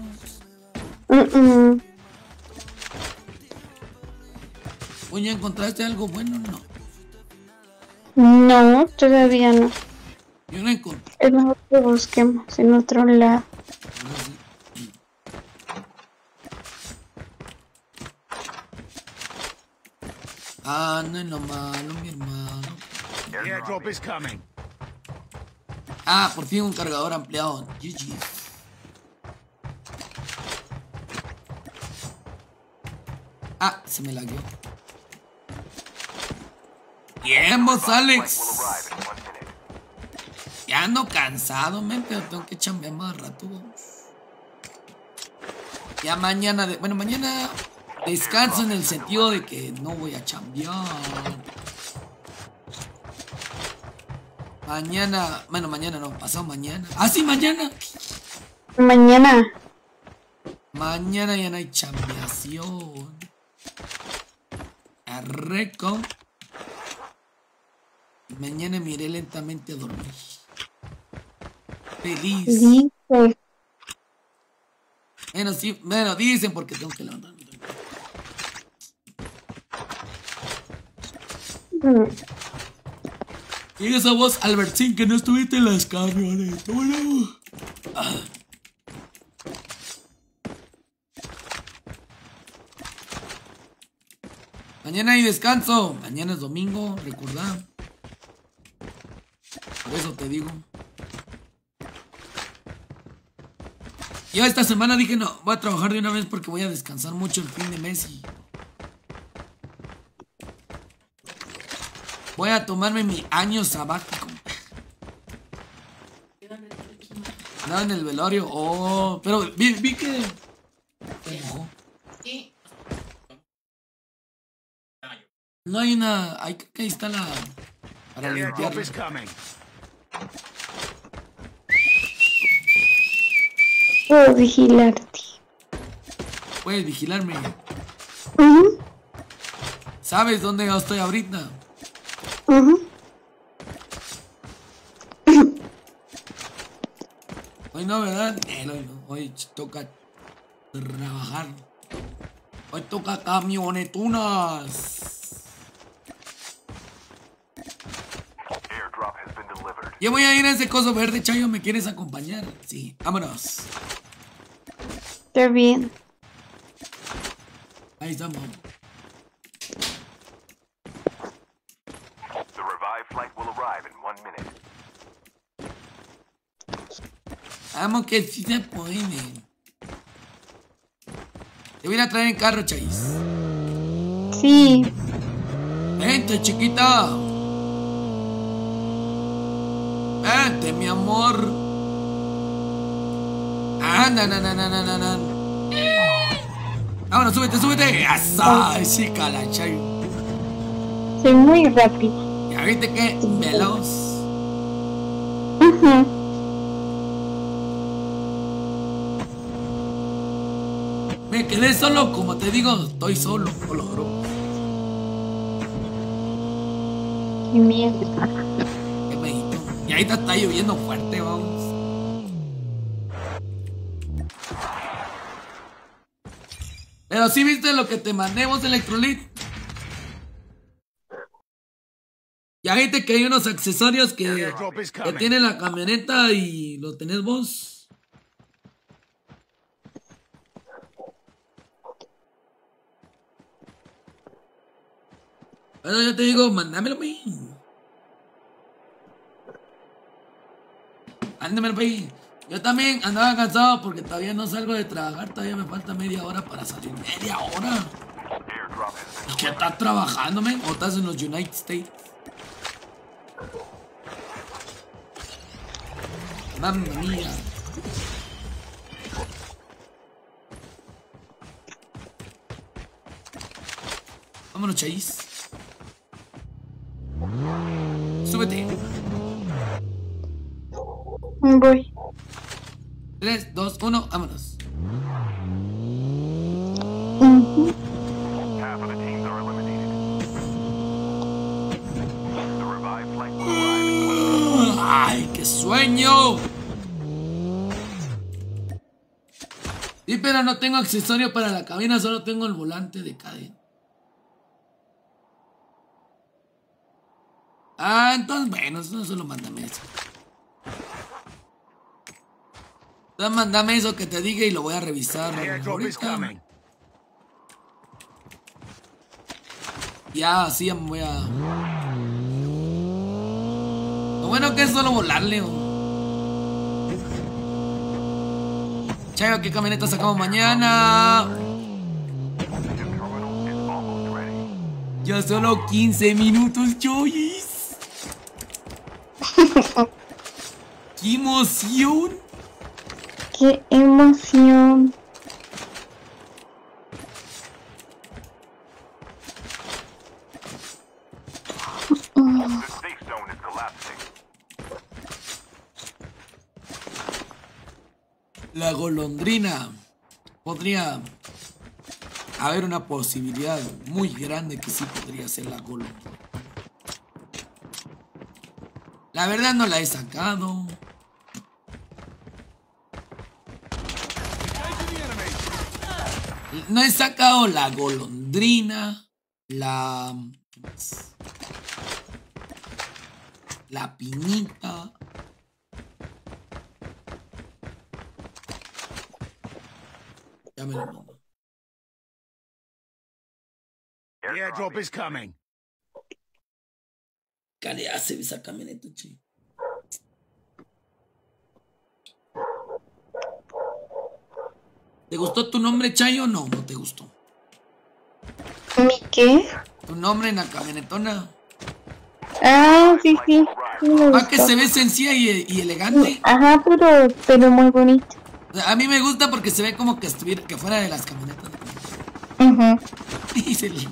Oye, ¿encontraste algo bueno? No. No, todavía no. Yo no encontré. Es mejor que busquemos en otro lado. Ah, no es lo malo, mi hermano. Airdrop is coming. Ah, por fin un cargador ampliado. GG. Ah, se me lagueó. Bien, vos, Alex. Ya ando cansado, men, pero tengo que chambear más rato, vamos. Ya mañana, bueno, mañana descanso en el sentido de que no voy a chambear. Mañana, bueno, mañana no, pasado mañana. Ah, sí, mañana. Mañana. Mañana ya no hay chambeación. Arreco. Mañana me iré lentamente a dormir. Feliz. Dice. Bueno, sí, bueno, dicen porque tengo que levantarme. Y esa voz, Albertín, que no estuviste en las camionetas. Bueno. Mañana hay descanso. Mañana es domingo, recordá. Por eso te digo. Yo esta semana dije, no, voy a trabajar de una vez porque voy a descansar mucho el fin de mes y voy a tomarme mi año sabático. Andaba en el velorio. Oh, pero vi que se mojó. No hay una. Hay que ahí está la. Para limpiarla. Puedo vigilarte. Puedes vigilarme. ¿Sabes dónde yo estoy ahorita? Hoy no, ¿verdad? Hoy toca trabajar. Hoy toca camionetunas. Yo voy a ir a ese coso verde, Chayo. ¿Me quieres acompañar? Sí, vámonos. Está bien. Ahí estamos. The revived flight will arrive in 1 minute. Vamos que sí se puede. Te voy a traer en carro, Chais. Sí. Vente, chiquita. Vente, mi amor. No. Vámonos, súbete. ¡Asa! Sí, cala, Chayo. Soy muy rápido. ¿Ya viste qué veloz? Me quedé solo, como te digo, estoy solo, bro. Qué miedo. Qué medito. Y ahí está lloviendo fuerte, vamos. Pero sí viste lo que te mandé vos, Electrolit. Ya viste que hay unos accesorios que tiene la camioneta y lo tenés vos. Bueno, yo te digo, mándamelo, güey. Mándamelo, güey. Yo también andaba cansado porque todavía no salgo de trabajar. Todavía me falta media hora para salir. ¿Media hora? ¿Y qué estás trabajando, men? ¿O estás en los United States? Mamma mía. Vámonos, Chais. Súbete. Voy. 3, 2, 1, vámonos. Half of the teams are eliminated. The revived flight will arrive in ¡Ay, qué sueño! Sí, pero no tengo accesorio para la cabina, solo tengo el volante de cadena. Ah, entonces, bueno, no solo mándame eso. Entonces, mándame eso que te diga y lo voy a revisar. The airdrop is ahorita. coming. Ya, así ya me voy a... Lo bueno que es solo volarle. Chayo, ¿qué camioneta sacamos mañana? Ya solo 15 minutos, Choyis. ¡Qué emoción! ¡Qué emoción! The safe zone is collapsing. La golondrina. Podría haber una posibilidad muy grande que sí podría ser la golondrina. La verdad no la he sacado. No he sacado la golondrina. La pinita. Ya me lo mando. The airdrop is coming. ¿Qué le hace esa camioneta, che? ¿Te gustó tu nombre, Chayo, o no? ¿No te gustó? ¿Mi qué? Tu nombre en la camionetona. Ah, sí, sí. Sí me Ah, que gustó. se ve sencilla y elegante. Ajá, pero muy bonito. A mí me gusta porque se ve como que estuviera, que fuera de las camionetas. Ajá. Y se le...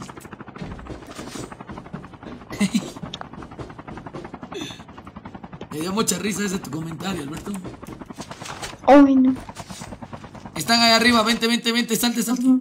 Me dio mucha risa ese tu comentario, Alberto. Ay, no. Están ahí arriba, vente, vente, vente, salte, salte. Ujú.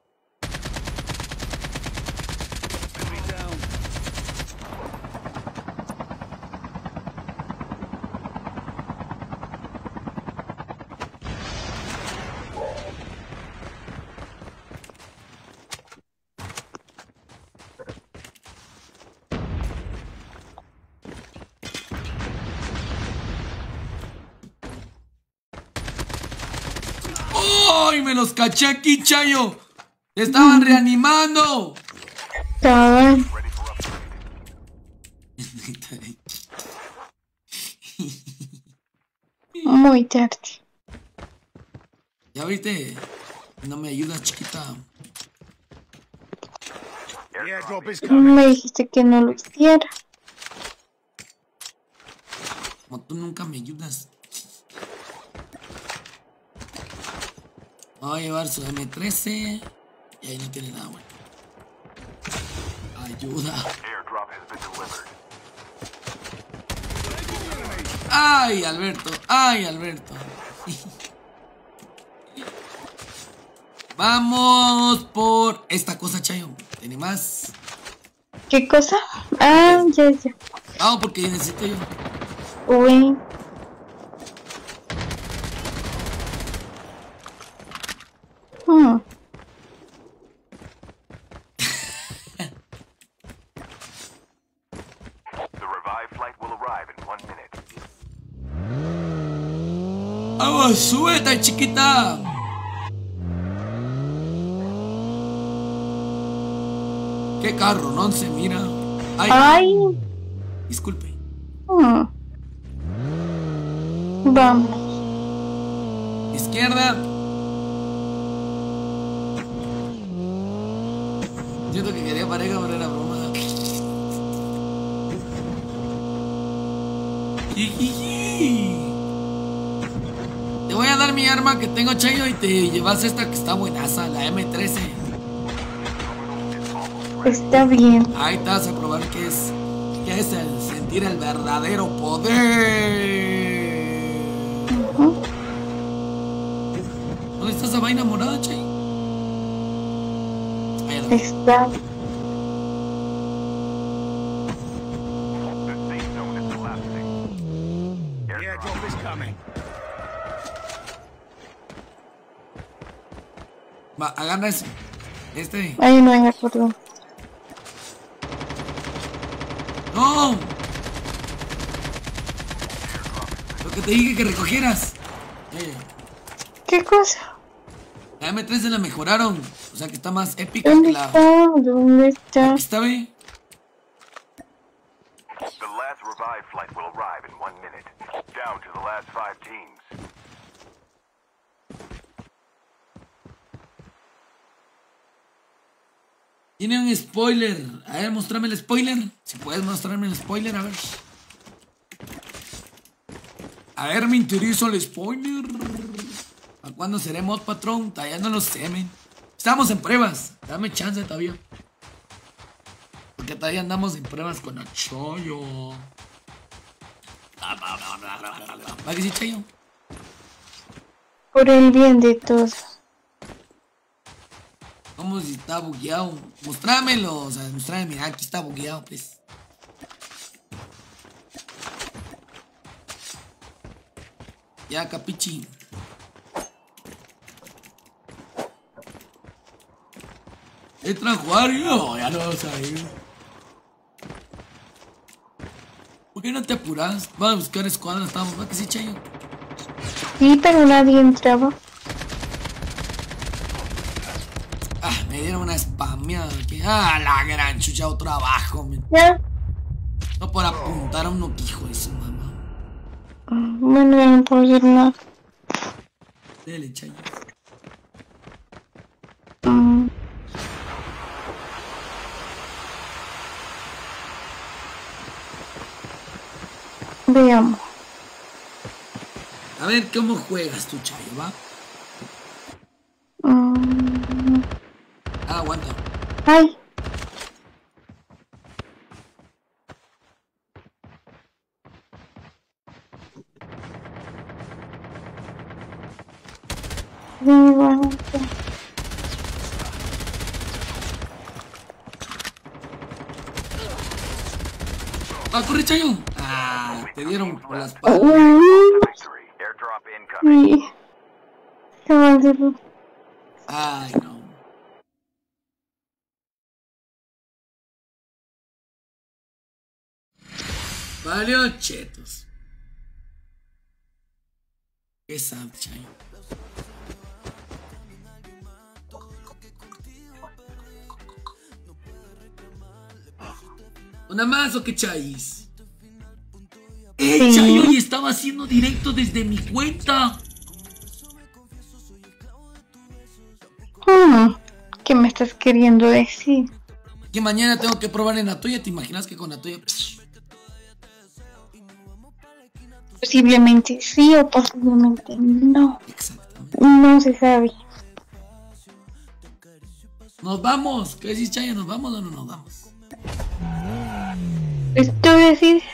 ¡Ay, me los caché aquí, Chayo! ¡Te estaban reanimando! Estaban Ready for upgrade. muy tarde. ¿Ya viste? No me ayudas, chiquita. The airdrop is coming. Me dijiste que no lo hiciera. Como tú nunca me ayudas. Voy a llevar su M13. Y ahí no tiene nada bueno. Ayuda. Airdrop has been delivered. ¡Ay, Alberto! ¡Ay, Alberto! Vamos por esta cosa, Chayo. ¿Tiene más? ¿Qué cosa? Ah, ya, ya. Vamos porque necesito yo. Uy. The revived flight will arrive in 1 minute. ¡Vamos, súbete, chiquita! ¡Qué carro, no se mira! ¡Ay! Ay. Disculpe. Vamos. Izquierda. Siento que quería pareja, pero era broma. Jijiji. Te voy a dar mi arma que tengo, Chayo, y te llevas esta que está buenaza, la M13. Está bien. Ahí te vas a probar qué es el sentir el verdadero poder. Ujú. ¿Dónde está esa vaina morada, Chay? Ahí la veo. Está. The safe zone is collapsing. Airdrop is coming. Va, agarra eso. Hay uno en el cordón. ¡No! Lo que te dije que recogieras. ¿Qué cosa? La M3 se la mejoraron. O sea que está más épica ¿Dónde que la. está? ¿Dónde está? Aquí está, ve. The last revive flight will arrive in 1 minute. Down to the last 5 teams. Tiene un spoiler. A ver, mostrame el spoiler. Si puedes mostrarme el spoiler, a ver. A ver, me interesa el spoiler. ¿A cuándo seremos, patrón? Todavía no lo sé, men. Estamos en pruebas. Dame chance todavía. Porque todavía andamos en pruebas con el Chayo. ¿Va que sí, Chayo? Por el bien de todos. ¿Cómo si está bugueado? Mostrámelo. O sea, mostráme. Mira, aquí está bugueado, pues. Ya, capichi. Entra a jugar. No, ya no vas a ir. ¿Por qué no te apuras? Va a buscar escuadra. Estamos. ¿Va que sí, Chayo? Sí, pero nadie entraba. Ah, me dieron una spameada aquí. Ah, la gran chucha, otro abajo, men. Ya. No por apuntar a uno que hijo de su mamá. Bueno, ya no puedo hacer nada. Dele, Chayo. Mm. Veamos. A ver, ¿cómo juegas tú, Chayo, va? Ah, aguanta. Ay. Aguanta. ¡Ah, corre, Chayo! Ah, te dieron por la espalda. Victory. Airdrop incoming. Sí. ¿Qué va a hacerlo? Ay, no. Valió chetos. Qué sad, Chayo. ¿Una más o qué, Chayis? Sí. Chayo! Y estaba haciendo directo desde mi cuenta. ¿Qué me estás queriendo decir? Que mañana tengo que probar en la tuya. ¿Te imaginas que con la tuya? Posiblemente sí o posiblemente no. Exactamente. No se sabe. Nos vamos. ¿Qué decís, Chayo? ¿Nos vamos o no nos vamos? Tú decides.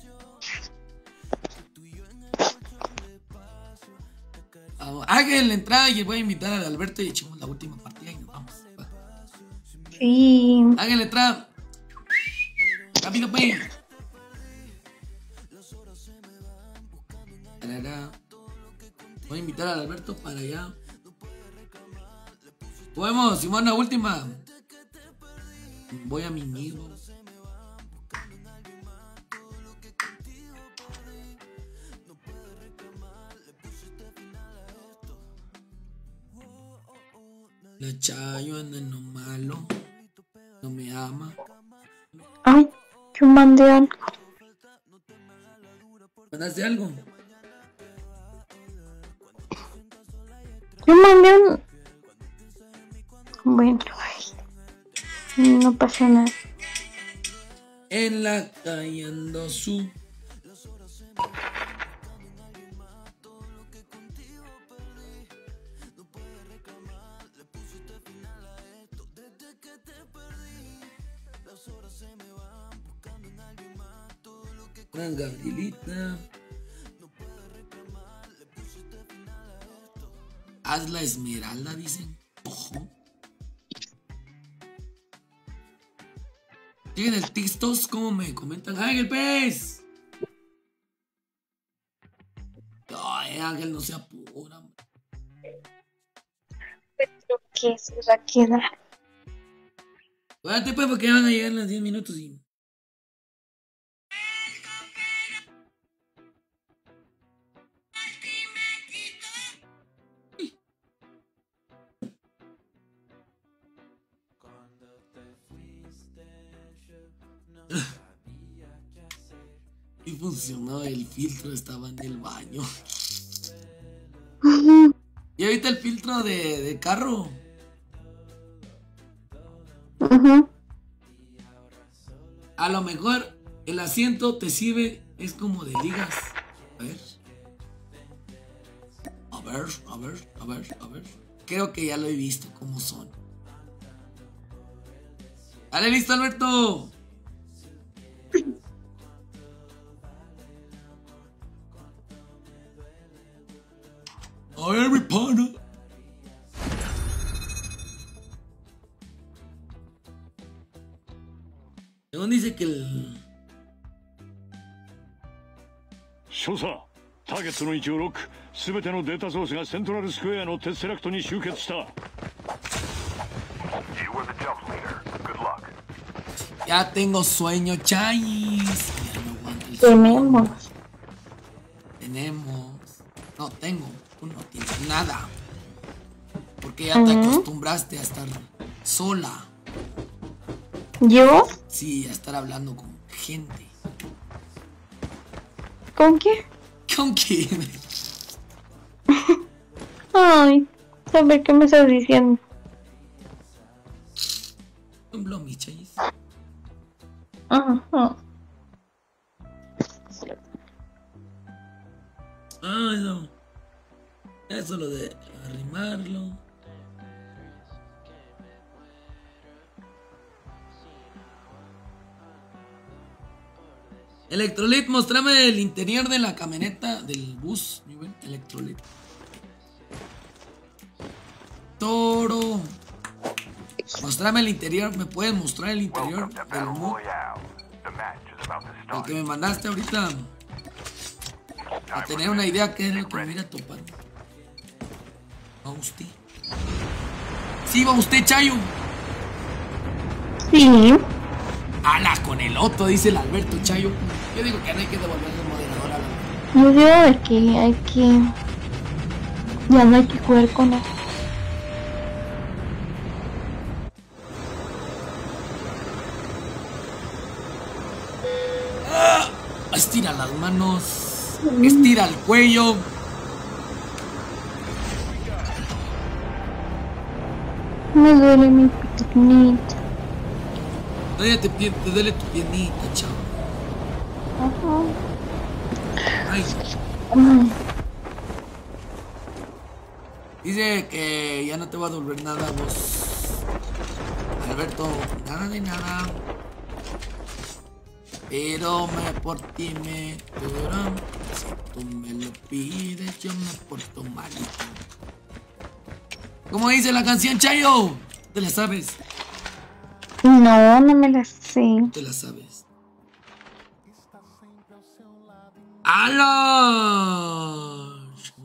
Hagan la entrada y voy a invitar al Alberto y echemos la última partida y nos vamos. Va. Sí. Hagan la entrada. Rápido, pues. Tarara. Voy a invitar al Alberto para allá. Podemos, Simón, la última. Voy a mí mismo. La Chayo anda en lo malo. No me ama. Ay, yo mandé algo. ¿Mandaste algo? Yo mandé un... Bueno, ay, no pasa nada. En la calle ando su. Gran Gabrielita. Haz la esmeralda, dicen. Ojo. Lleguen el Tistos, como me comentan. ¡Ángel Pez! Ay, Ángel, no se apura. Pero que se va a quedar. Cuídate pues porque van a llegar en los 10 minutos y... Y funcionó, el filtro estaba en el baño. ¿Y ahorita el filtro de carro? A lo mejor el asiento te sirve, es como de ligas. A ver. A ver. Creo que ya lo he visto, cómo son. Dale, listo, Alberto. A ver, mi pana. Según dice que el... 少佐、ターゲットの位置をロック。すべてのデータソースがセントラルスクエアのテスセラクトに集結した。 You are the jump leader. Good luck. Ya tengo sueño, Chais. Ya no aguanto el sueño. Tenemos. No tengo. Tú no tienes nada. Porque ya te acostumbraste a estar sola. ¿Yo? Sí, a estar hablando con gente. ¿Con qué? ¿Con quién? Ay, ¿sabes qué me estás diciendo? Un blomi, Chais. Ajá. Ah, eso. Eso lo de arrimarlo. Electrolit, mostrame el interior de la camioneta del bus, mi buen Electrolit. Toro. Mostrame el interior, ¿me puedes mostrar el interior Welcome to del Battle bus? Royale. The match is about to El start. que me mandaste ahorita. Para tener una idea qué es lo que me viene topando. ¿Va usted? Sí, va usted, Chayo. Sí. Ala, con el otro, dice el Alberto Chayo. Yo digo que no hay que devolverle el moderador a la... Yo digo de que hay que... Ya no hay que jugar con él. Estira las manos. Estira el cuello. Me duele mi piernita. Te duele tu piernita, chavo. Ajá. Ay. Ay. Dice que ya no te va a devolver nada vos, Alberto, nada de nada. Pero por ti me duran. Si tú me lo pides, yo me porto malito. ¿Cómo dice la canción, Chayo? ¿Te la sabes? No, no me la sé. ¿Te la sabes? ¡Hala!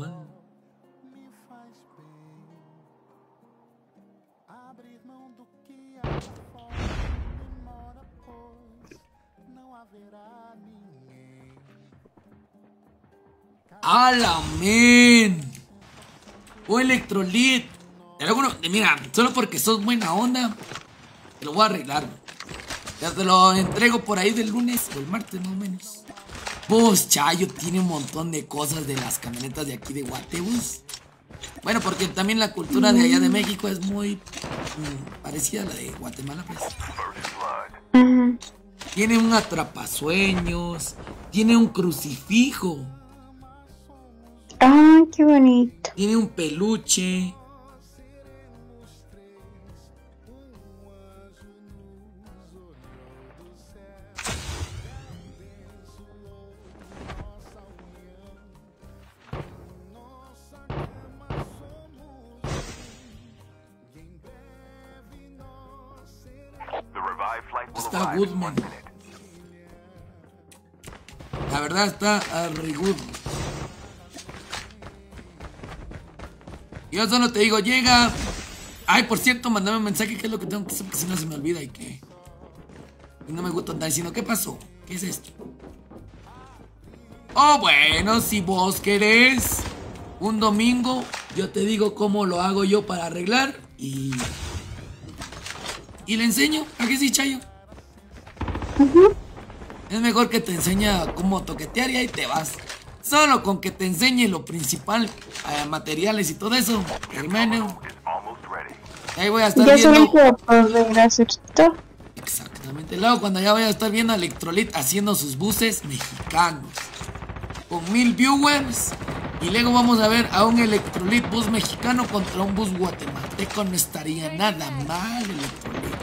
¡Hala, men! O Electrolit. Mira, solo porque sos buena onda, te lo voy a arreglar. Ya te lo entrego por ahí del lunes o el martes más o menos. Pues Chayo tiene un montón de cosas de las camionetas de aquí de Guatebus. Bueno, porque también la cultura de allá de México es muy parecida a la de Guatemala, pues. Tiene un atrapasueños, tiene un crucifijo. Ay, qué bonito. Tiene un peluche. está good, man. La verdad está re good. Yo solo te digo, llega. Ay, por cierto, mandame un mensaje, que es lo que tengo que hacer, porque si no se me olvida y que... Y no me gusta andar diciendo, ¿qué pasó? ¿Qué es esto? Oh, bueno, si vos querés un domingo, yo te digo cómo lo hago yo para arreglar y le enseño. ¿A qué sí, Chayo? Es mejor que te enseñe cómo toquetear y ahí te vas. Solo con que te enseñe lo principal, materiales y todo eso, hermano. Ahí voy a estar viendo. Ya poder hacer esto. Exactamente. Luego cuando ya voy a estar viendo a Electrolit haciendo sus buses mexicanos. Con 1000 viewers. Y luego vamos a ver a un Electrolit bus mexicano contra un bus guatemalteco. No estaría nada mal, Electrolit.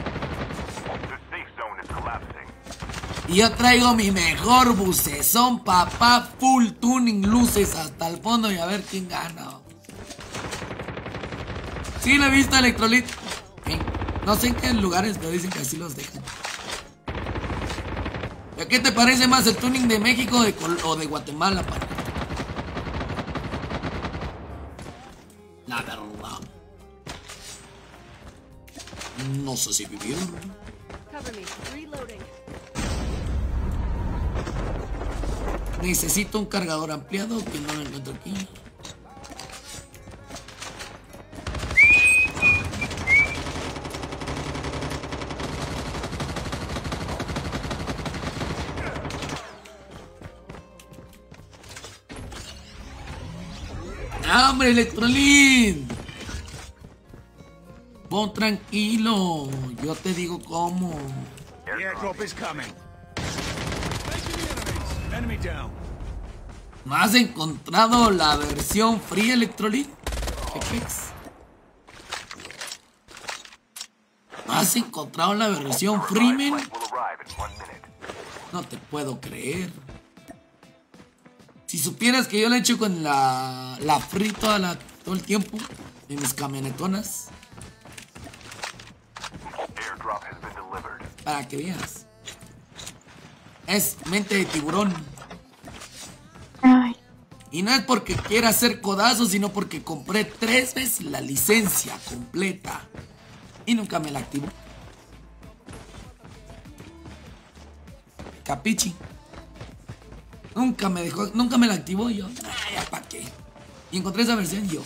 Y yo traigo mi mejor bucezón, papá. Full tuning, luces hasta el fondo. Y a ver quién gana. Sí, lo he visto, Electrolit. No sé en qué lugares, pero dicen que así los dejan. ¿A qué te parece más el tuning de México o de Guatemala, para? La verdad. No sé si vivieron. Necesito un cargador ampliado que no lo encuentro aquí. ¡Hombre, Electrolit! Pon tranquilo, yo te digo cómo. ¿No has encontrado la versión free, Electrolit? ¿Qué crees? ¿No has encontrado la versión free, man? No te puedo creer. Si supieras que yo la he hecho con la free todo el tiempo en mis camionetonas. Para que veas. Es mente de tiburón. Ay. Y no es porque quiera hacer codazo, sino porque compré 3 veces la licencia completa. Y nunca me la activó. Capichi. Nunca me dejó, nunca me la activó. Y yo, ya pa' qué. Y encontré esa versión y yo,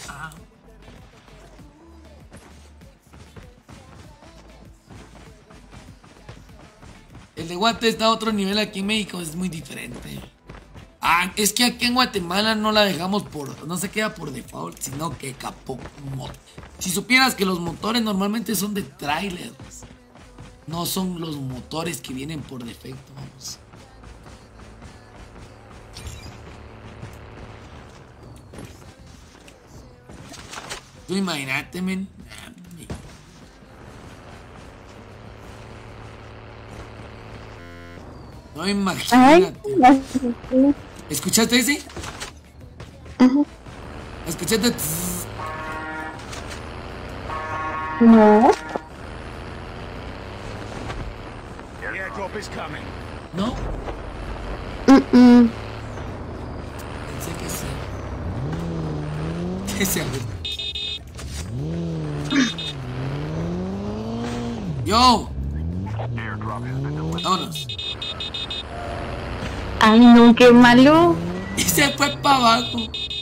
El de Guate está a otro nivel. Aquí en México es muy diferente. Es que aquí en Guatemala no la dejamos no se queda por default, sino que capó mod. Si supieras que los motores normalmente son de trailers, no son los motores que vienen por defecto, vamos. Tú imagínate, men. No, imagínate. Ay, ¿Escuchaste ese? ¿Escuchaste? no. ¿No? Pensé que sí. ¿Qué se abre? ¡Yo! Vámonos. Ay, no, qué malo. Y se fue para abajo.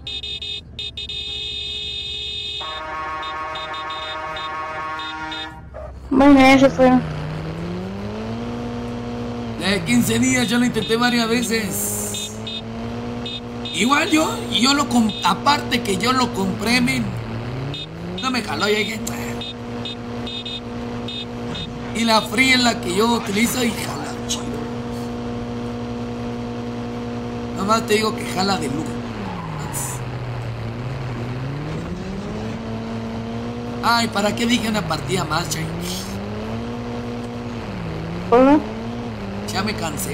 Bueno, ya se fueron. De 15 días yo lo intenté varias veces. Igual yo aparte que yo lo compré, men. No me caló, llegué. Y la free es la que yo utilizo y jala chido. Nomás te digo que jala de lujo. Ay, ¿para qué dije una partida más, Chay? ¿Cómo? Ya me cansé.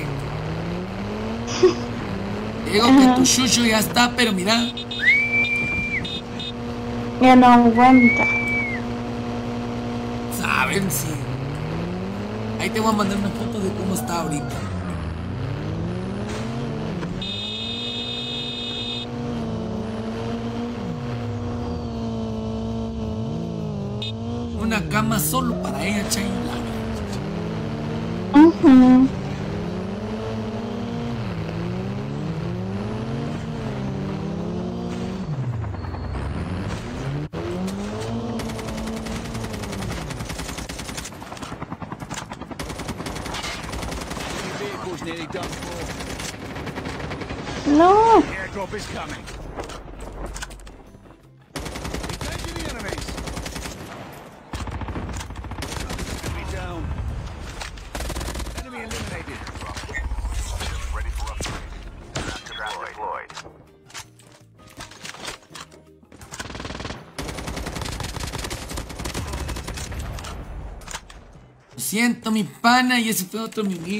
Te digo que tu shushu ya está, pero mira. Ya no aguanta. Saben, sí. Ahí te voy a mandar una foto de cómo está ahorita. Una cama solo para ella, Chay. Ujú. Vehicle's nearly done for. No. The airdrop is coming. Engaging the enemies. Enemy down. Enemy eliminated. Ready for upgrade. Trap deployed. Lo siento, mi pana, y ese fue otro mimir.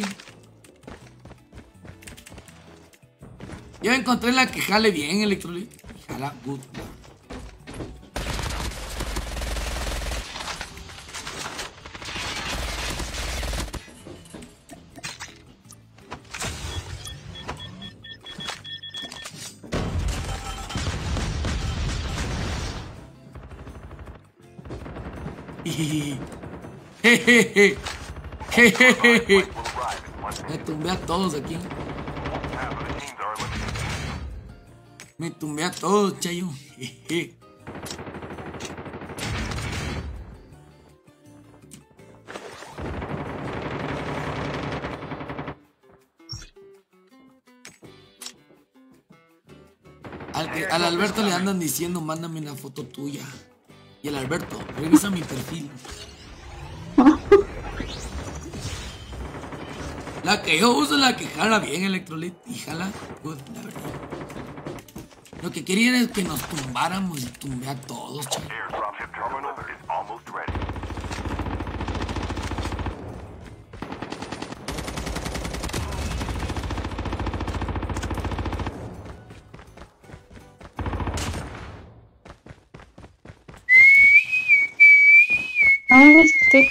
Yo encontré la que jale bien, Electrolit. Jala good. Jejeje. Jejeje. Will arrive in 1 Me minute. tumbé a todos aquí. Half of the teams are eliminated. Me tumbé a todos, Chayo. Jeje. Al Alberto le andan diciendo, mándame una foto tuya. Y el Alberto, revisa mi perfil. La que yo uso es la que jala bien, Electrolit. Y jala good, la verdad. Lo que querían es que nos tumbáramos y tumbé a todos, chaval. Airdrop ship terminal is almost ready. Ay, este.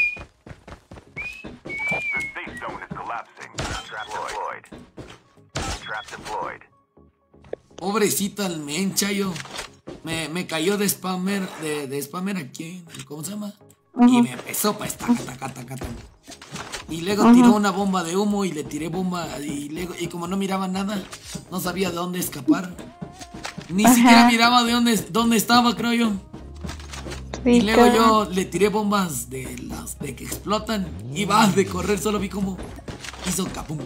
The safe zone is collapsing. Trap deployed. Trap deployed. Pobrecita el mencha, yo. Me cayó de spammer, de spammer aquí, ¿cómo se llama? Y me empezó para esta cata. Y luego tiró una bomba de humo y le tiré bomba y como no miraba nada, no sabía de dónde escapar. Ni siquiera miraba de dónde estaba, creo yo. Y luego yo le tiré bombas de las de que explotan y va de correr, solo vi como hizo capum.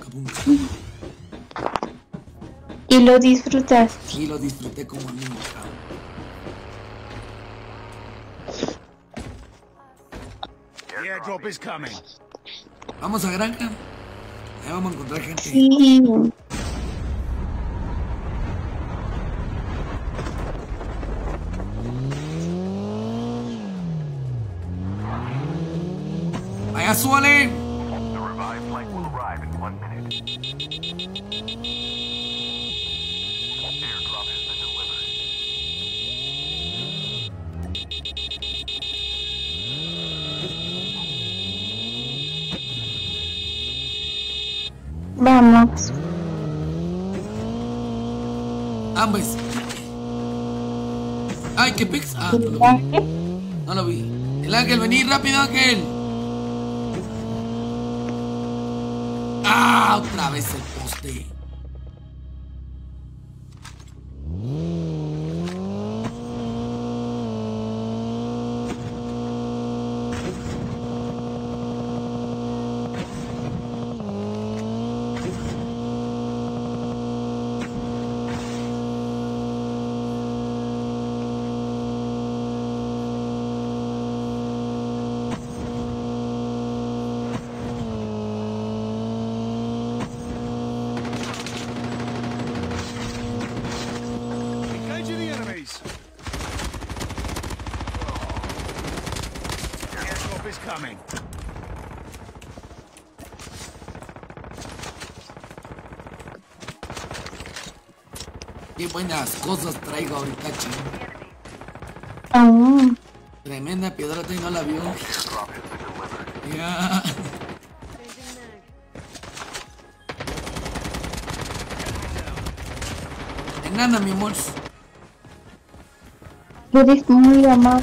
Y lo disfrutaste. Y lo disfruté como nunca. The airdrop is coming. Vamos a granja. Ahí vamos a encontrar gente. Sí. Vaya, súbale. The revived flight will arrive in 1 minute. Airdrop has been delivered. Vamos. Ambos. Ay, qué pix. Ah, no lo vi. No lo vi. El Ángel, vení rápido, Ángel. Ah, otra vez el poste. Engaging the enemies. The airdrop is coming. Qué buenas cosas traigo ahorita, chico. Ah, Tremenda piedrota y no la vio. Airdrop has been delivered. Ya. De nada, mi amor. Eres muy amable.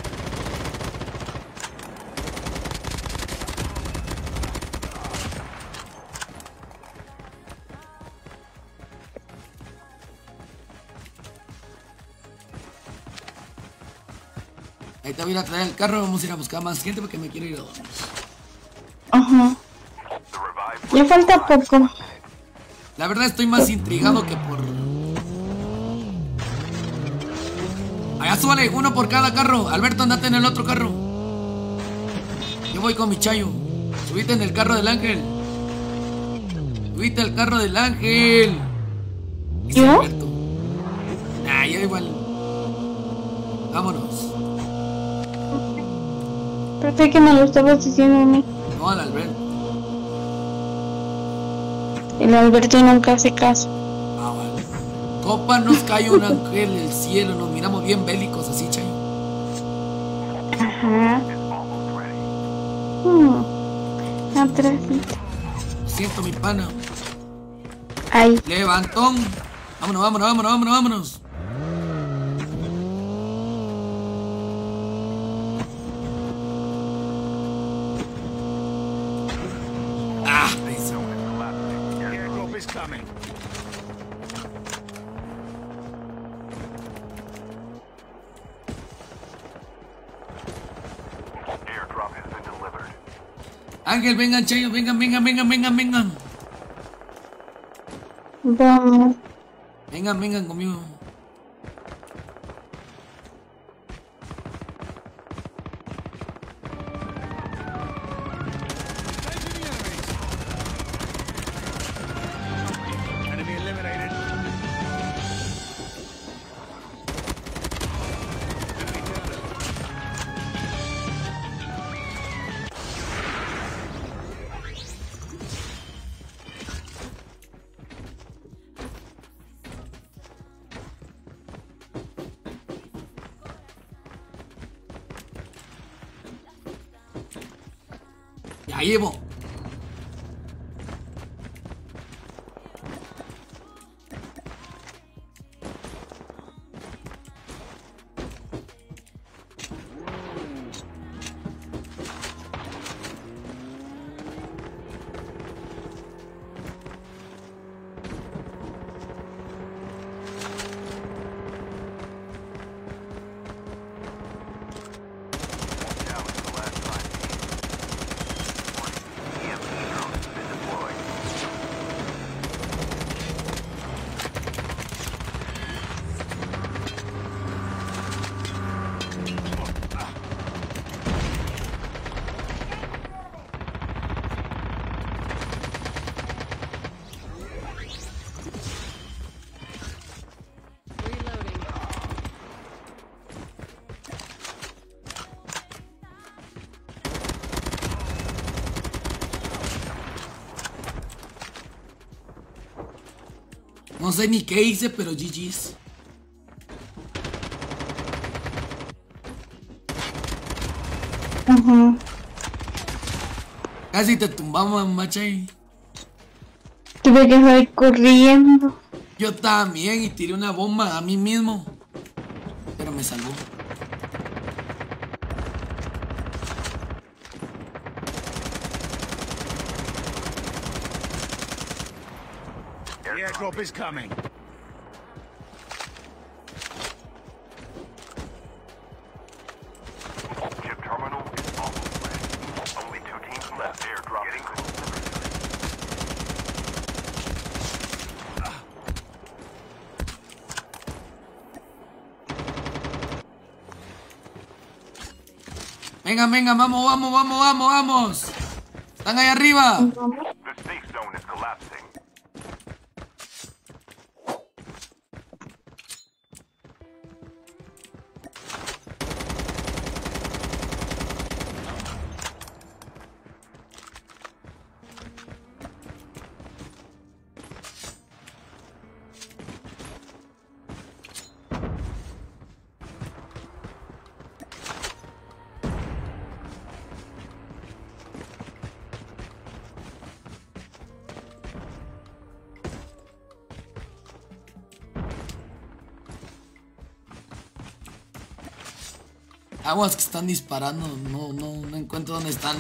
Ahí te voy a ir a traer el carro. Vamos a ir a buscar más gente porque me quiero ir a dormir. Ajá. Ya falta poco. La verdad estoy más intrigado que por... Allá súbale, uno por cada carro. Alberto, andate en el otro carro. Yo voy con mi chayo. Subite en el carro del ángel. Subite al carro del ángel. Dice ¿Yo? Alberto. Ah, yo igual. Vámonos. Pensé que me lo estabas diciendo a mí. No, al Alberto. El Alberto nunca hace caso. Ah, vale. Copa, nos cae un ángel del cielo. Nos miramos bien bélicos así, chayo. Ajá. Atrásito. Lo siento, mi pana. Ay. Levantón. Vámonos, vámonos, vámonos, vámonos, vámonos. Ah, eso. Airdrop is coming. Airdrop has been delivered. Ángel, vengan, chayos, vengan, vengan, vengan, vengan, vengan. Vamos. Vengan, vengan conmigo. Enemy eliminated. Enemy down. Ya llevo. Down to the last 5 teams. EMP drone has been deployed. No sé ni qué hice, pero GG's. Ajá. Casi te tumbamos, machay. Tuve que salir corriendo. Yo también y tiré una bomba a mí mismo. Pero me salvó. The airdrop is coming. Chip terminal is almost ready. Only 2 teams left. Airdrop getting closer. Vengan, vengan, vamos, vamos, vamos, vamos, vamos. Están ahí arriba. The safe zone is collapsing. Aguas que están disparando. No encuentro dónde están.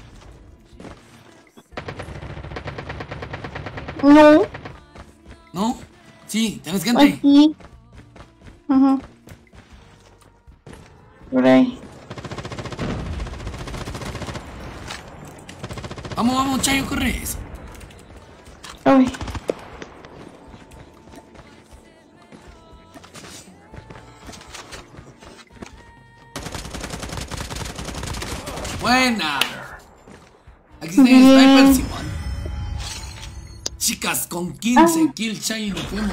No, ¿No? Sí, ¿tienes gente? aquí. Ajá. Por ahí. Vamos, Chayo, corre. Eso. Ay. Buena. Aquí está el sniper, Simón. Chicas, con 15 kills, Chayo, nos fuimos.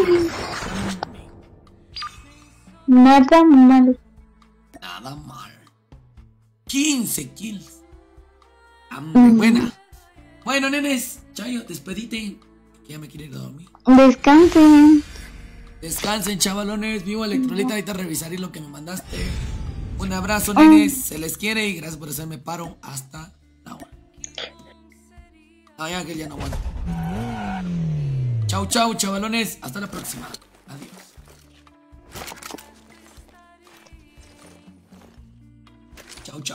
Nada malo. Nada mal. 15 kills. Muy buena. Bueno, nenes, Chayo, despedite. Que ya me quiero ir a dormir. Descansen. Descansen, chavalones. Vivo Electrolita. Ahorita revisaré lo que me mandaste. Un abrazo, nenes. Se les quiere y gracias por hacerme paro hasta la hora. No, ya que ya no aguanto. Chau, chavalones. Hasta la próxima.